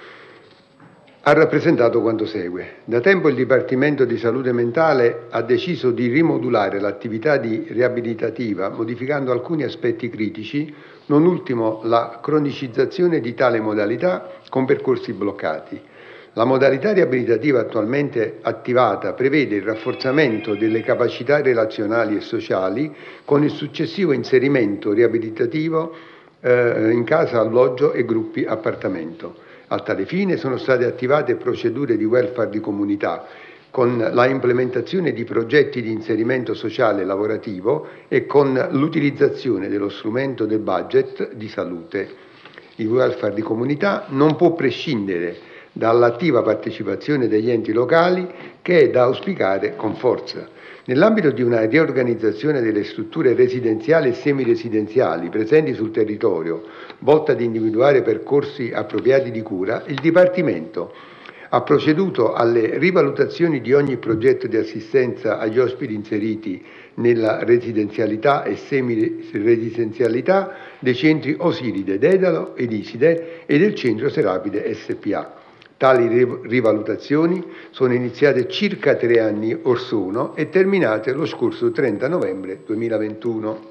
Speaker 3: ha rappresentato quanto segue. Da tempo il Dipartimento di Salute Mentale ha deciso di rimodulare l'attività di riabilitativa modificando alcuni aspetti critici, non ultimo la cronicizzazione di tale modalità con percorsi bloccati. La modalità riabilitativa attualmente attivata prevede il rafforzamento delle capacità relazionali e sociali con il successivo inserimento riabilitativo eh, in casa alloggio e gruppi appartamento. A tale fine sono state attivate procedure di welfare di comunità con la implementazione di progetti di inserimento sociale e lavorativo e con l'utilizzazione dello strumento del budget di salute. Il welfare di comunità non può prescindere dall'attiva partecipazione degli enti locali, che è da auspicare con forza. Nell'ambito di una riorganizzazione delle strutture residenziali e semiresidenziali presenti sul territorio, volta ad individuare percorsi appropriati di cura, il Dipartimento ha proceduto alle rivalutazioni di ogni progetto di assistenza agli ospiti inseriti nella residenzialità e semiresidenzialità dei centri Osiride, Dedalo ed Iside e del centro Serapide S P A. Tali rivalutazioni sono iniziate circa tre anni or sono e terminate lo scorso trenta novembre duemilaventuno.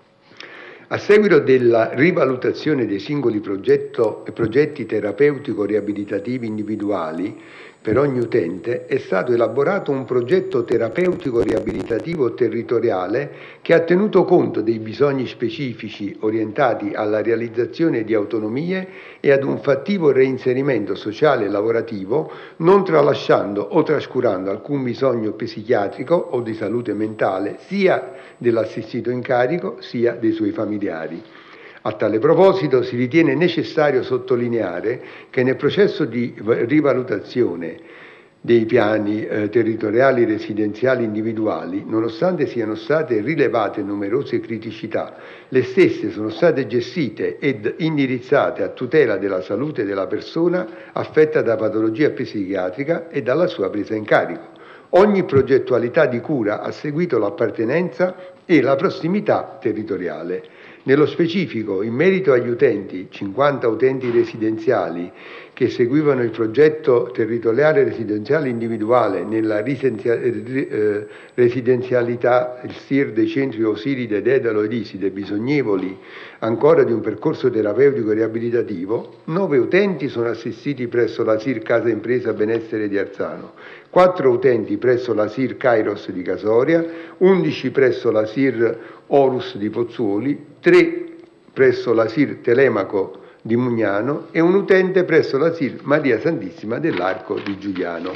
Speaker 3: A seguito della rivalutazione dei singoli progetto, progetti terapeutico-riabilitativi individuali per ogni utente, è stato elaborato un progetto terapeutico-riabilitativo territoriale che ha tenuto conto dei bisogni specifici orientati alla realizzazione di autonomie e ad un fattivo reinserimento sociale e lavorativo, non tralasciando o trascurando alcun bisogno psichiatrico o di salute mentale, sia dell'assistito in carico sia dei suoi familiari. A tale proposito si ritiene necessario sottolineare che nel processo di rivalutazione dei piani eh, territoriali residenziali individuali, nonostante siano state rilevate numerose criticità, le stesse sono state gestite ed indirizzate a tutela della salute della persona affetta da patologia psichiatrica e dalla sua presa in carico. Ogni progettualità di cura ha seguito l'appartenenza e la prossimità territoriale. Nello specifico, in merito agli utenti, cinquanta utenti residenziali che seguivano il progetto territoriale residenziale individuale nella eh, residenzialità, il S I R dei centri Osiride, Dedalo ed Iside, bisognevoli ancora di un percorso terapeutico riabilitativo, nove utenti sono assistiti presso la S I R Casa Impresa Benessere di Arzano, quattro utenti presso la S I R Kairos di Casoria, undici presso la S I R Orus di Pozzuoli, tre presso la S I R Telemaco di Mugnano e un utente presso la S I R Maria Santissima dell'Arco di Giuliano.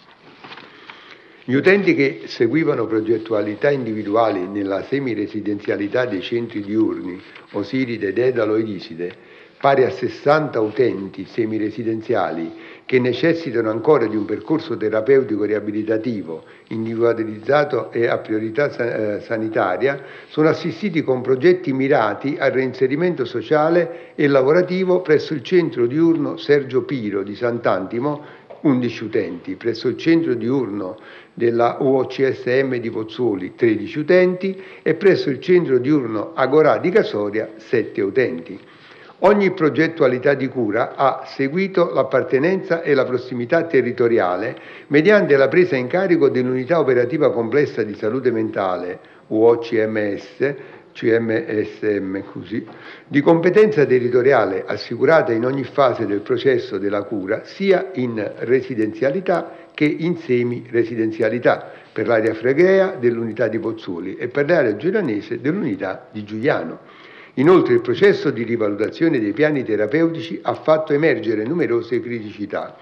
Speaker 3: Gli utenti che seguivano progettualità individuali nella semiresidenzialità dei centri diurni Osiride, Dedalo ed Iside, pari a sessanta utenti semiresidenziali che necessitano ancora di un percorso terapeutico riabilitativo individualizzato e a priorità san- eh, sanitaria, sono assistiti con progetti mirati al reinserimento sociale e lavorativo presso il centro diurno Sergio Piro di Sant'Antimo, undici utenti, presso il centro diurno della U O C S M di Pozzuoli, tredici utenti, e presso il centro diurno Agorà di Casoria, sette utenti. Ogni progettualità di cura ha seguito l'appartenenza e la prossimità territoriale mediante la presa in carico dell'unità operativa complessa di salute mentale, U O C M S, C M S M così, di competenza territoriale assicurata in ogni fase del processo della cura, sia in residenzialità che in semi-residenzialità, per l'area flegrea dell'unità di Pozzuoli e per l'area giulianese dell'unità di Giuliano. Inoltre il processo di rivalutazione dei piani terapeutici ha fatto emergere numerose criticità.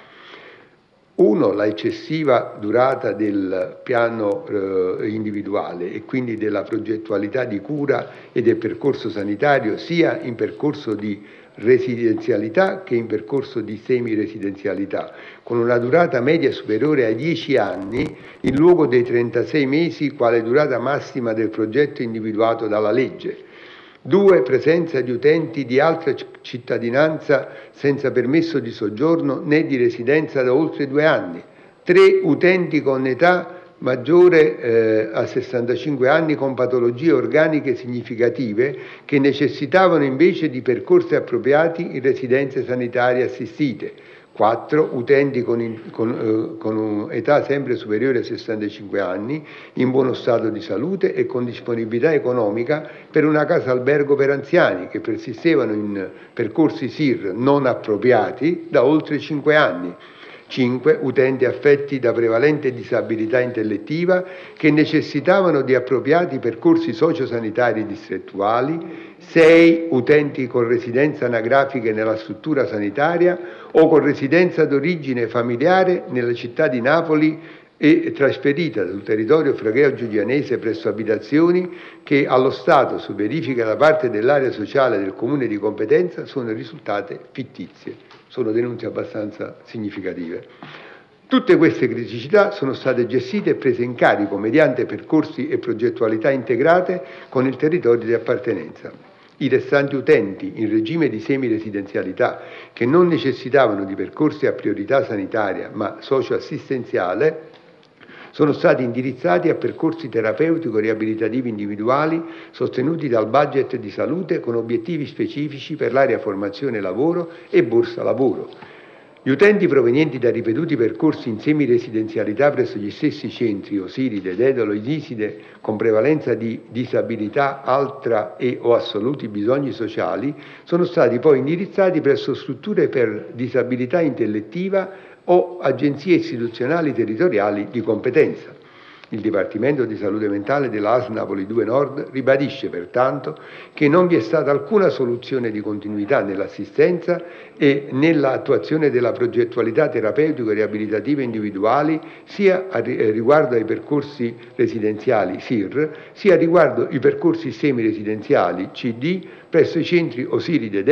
Speaker 3: Uno, la eccessiva durata del piano eh, individuale e quindi della progettualità di cura e del percorso sanitario sia in percorso di residenzialità che in percorso di semiresidenzialità, con una durata media superiore ai dieci anni in luogo dei trentasei mesi quale durata massima del progetto individuato dalla legge. Due, presenza di utenti di altra cittadinanza senza permesso di soggiorno né di residenza da oltre due anni. Tre, utenti con età maggiore eh, a sessantacinque anni con patologie organiche significative che necessitavano invece di percorsi appropriati in residenze sanitarie assistite. quattro. Utenti con, in, con, eh, con un'età sempre superiore a sessantacinque anni, in buono stato di salute e con disponibilità economica per una casa albergo per anziani che persistevano in percorsi S I R non appropriati da oltre cinque anni. cinque. Utenti affetti da prevalente disabilità intellettiva che necessitavano di appropriati percorsi sociosanitari distrettuali. sei. Utenti con residenza anagrafiche nella struttura sanitaria o con residenza d'origine familiare nella città di Napoli e trasferita sul territorio flegreo-giulianese presso abitazioni che allo Stato, su verifica da parte dell'area sociale del comune di competenza, sono risultate fittizie. Sono denunce abbastanza significative. Tutte queste criticità sono state gestite e prese in carico mediante percorsi e progettualità integrate con il territorio di appartenenza. I restanti utenti in regime di semiresidenzialità che non necessitavano di percorsi a priorità sanitaria ma socioassistenziale sono stati indirizzati a percorsi terapeutico-riabilitativi individuali sostenuti dal budget di salute con obiettivi specifici per l'area formazione lavoro e borsa lavoro. Gli utenti provenienti da ripetuti percorsi in semiresidenzialità presso gli stessi centri Osiride, Dedalo ed Iside con prevalenza di disabilità altra e o assoluti bisogni sociali sono stati poi indirizzati presso strutture per disabilità intellettiva o agenzie istituzionali territoriali di competenza. Il Dipartimento di Salute Mentale della A S Napoli due Nord ribadisce pertanto che non vi è stata alcuna soluzione di continuità nell'assistenza e nell'attuazione della progettualità terapeutico-riabilitativa individuali sia a riguardo ai percorsi residenziali S I R sia riguardo ai percorsi semiresidenziali C D presso i centri Osiride,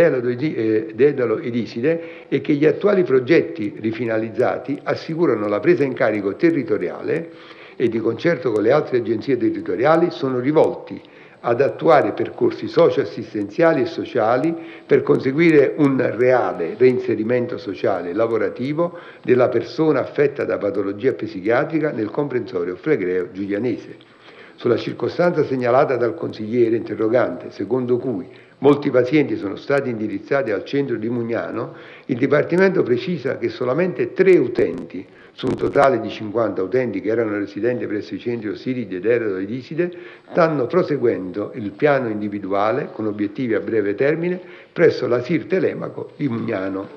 Speaker 3: Dedalo ed Iside e che gli attuali progetti rifinalizzati assicurano la presa in carico territoriale e di concerto con le altre agenzie territoriali sono rivolti ad attuare percorsi socio-assistenziali e sociali per conseguire un reale reinserimento sociale e lavorativo della persona affetta da patologia psichiatrica nel comprensorio flegreo giulianese. Sulla circostanza segnalata dal consigliere interrogante, secondo cui molti pazienti sono stati indirizzati al centro di Mugnano, il Dipartimento precisa che solamente tre utenti su un totale di cinquanta utenti che erano residenti presso i centri Osiride, Dedalo ed Iside, stanno proseguendo il piano individuale con obiettivi a breve termine presso la S I R Telemaco di Mugnano.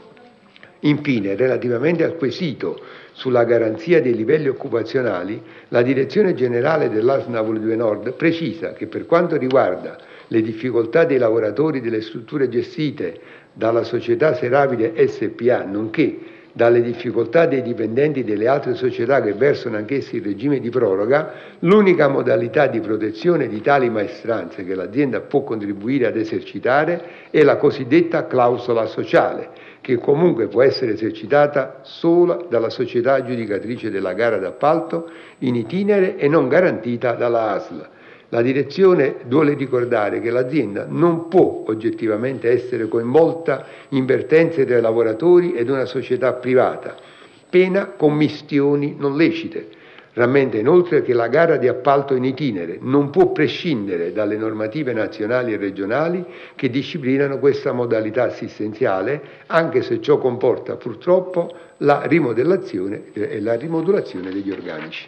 Speaker 3: Infine, relativamente al quesito sulla garanzia dei livelli occupazionali, la Direzione Generale dell'A S Napoli due Nord precisa che per quanto riguarda le difficoltà dei lavoratori delle strutture gestite dalla società Serabile S P A, nonché dalle difficoltà dei dipendenti delle altre società che versano anch'essi in regime di proroga, l'unica modalità di protezione di tali maestranze che l'azienda può contribuire ad esercitare è la cosiddetta clausola sociale, che comunque può essere esercitata solo dalla società aggiudicatrice della gara d'appalto in itinere e non garantita dalla A S L. La direzione vuole ricordare che l'azienda non può oggettivamente essere coinvolta in vertenze tra i lavoratori ed una società privata, pena commistioni non lecite. Rammenta inoltre che la gara di appalto in itinere non può prescindere dalle normative nazionali e regionali che disciplinano questa modalità assistenziale, anche se ciò comporta purtroppo la rimodellazione e la rimodulazione degli organici.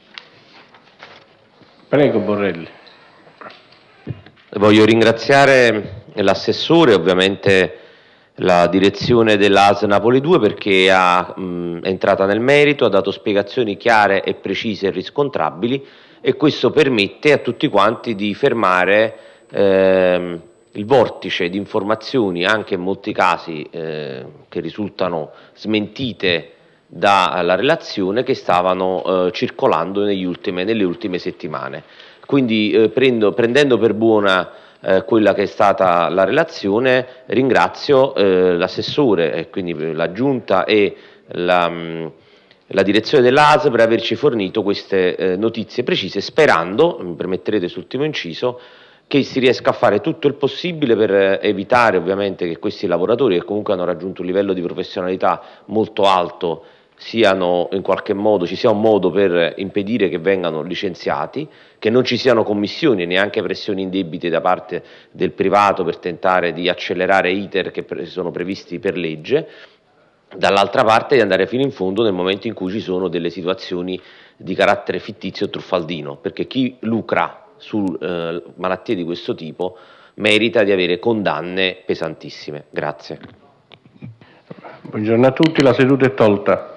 Speaker 1: Prego Borrelli.
Speaker 2: Voglio ringraziare l'assessore, ovviamente la direzione dell'A S Napoli due, perché ha, mh, è entrata nel merito, ha dato spiegazioni chiare e precise e riscontrabili, e questo permette a tutti quanti di fermare ehm, il vortice di informazioni, anche in molti casi eh, che risultano smentite dalla relazione, che stavano eh, circolando negli ultime, nelle ultime settimane. Quindi eh, prendo, prendendo per buona eh, quella che è stata la relazione, ringrazio eh, l'assessore e quindi la giunta e la, mh, la direzione dell'A S per averci fornito queste eh, notizie precise, sperando, mi permetterete sull'ultimo inciso, che si riesca a fare tutto il possibile per evitare ovviamente che questi lavoratori, che comunque hanno raggiunto un livello di professionalità molto alto, siano in qualche modo, ci sia un modo per impedire che vengano licenziati, che non ci siano commissioni e neanche pressioni indebite da parte del privato per tentare di accelerare iter che sono previsti per legge, dall'altra parte di andare fino in fondo nel momento in cui ci sono delle situazioni di carattere fittizio o truffaldino, perché chi lucra su eh, malattie di questo tipo merita di avere condanne pesantissime. Grazie.
Speaker 1: Buongiorno a tutti, la seduta è tolta.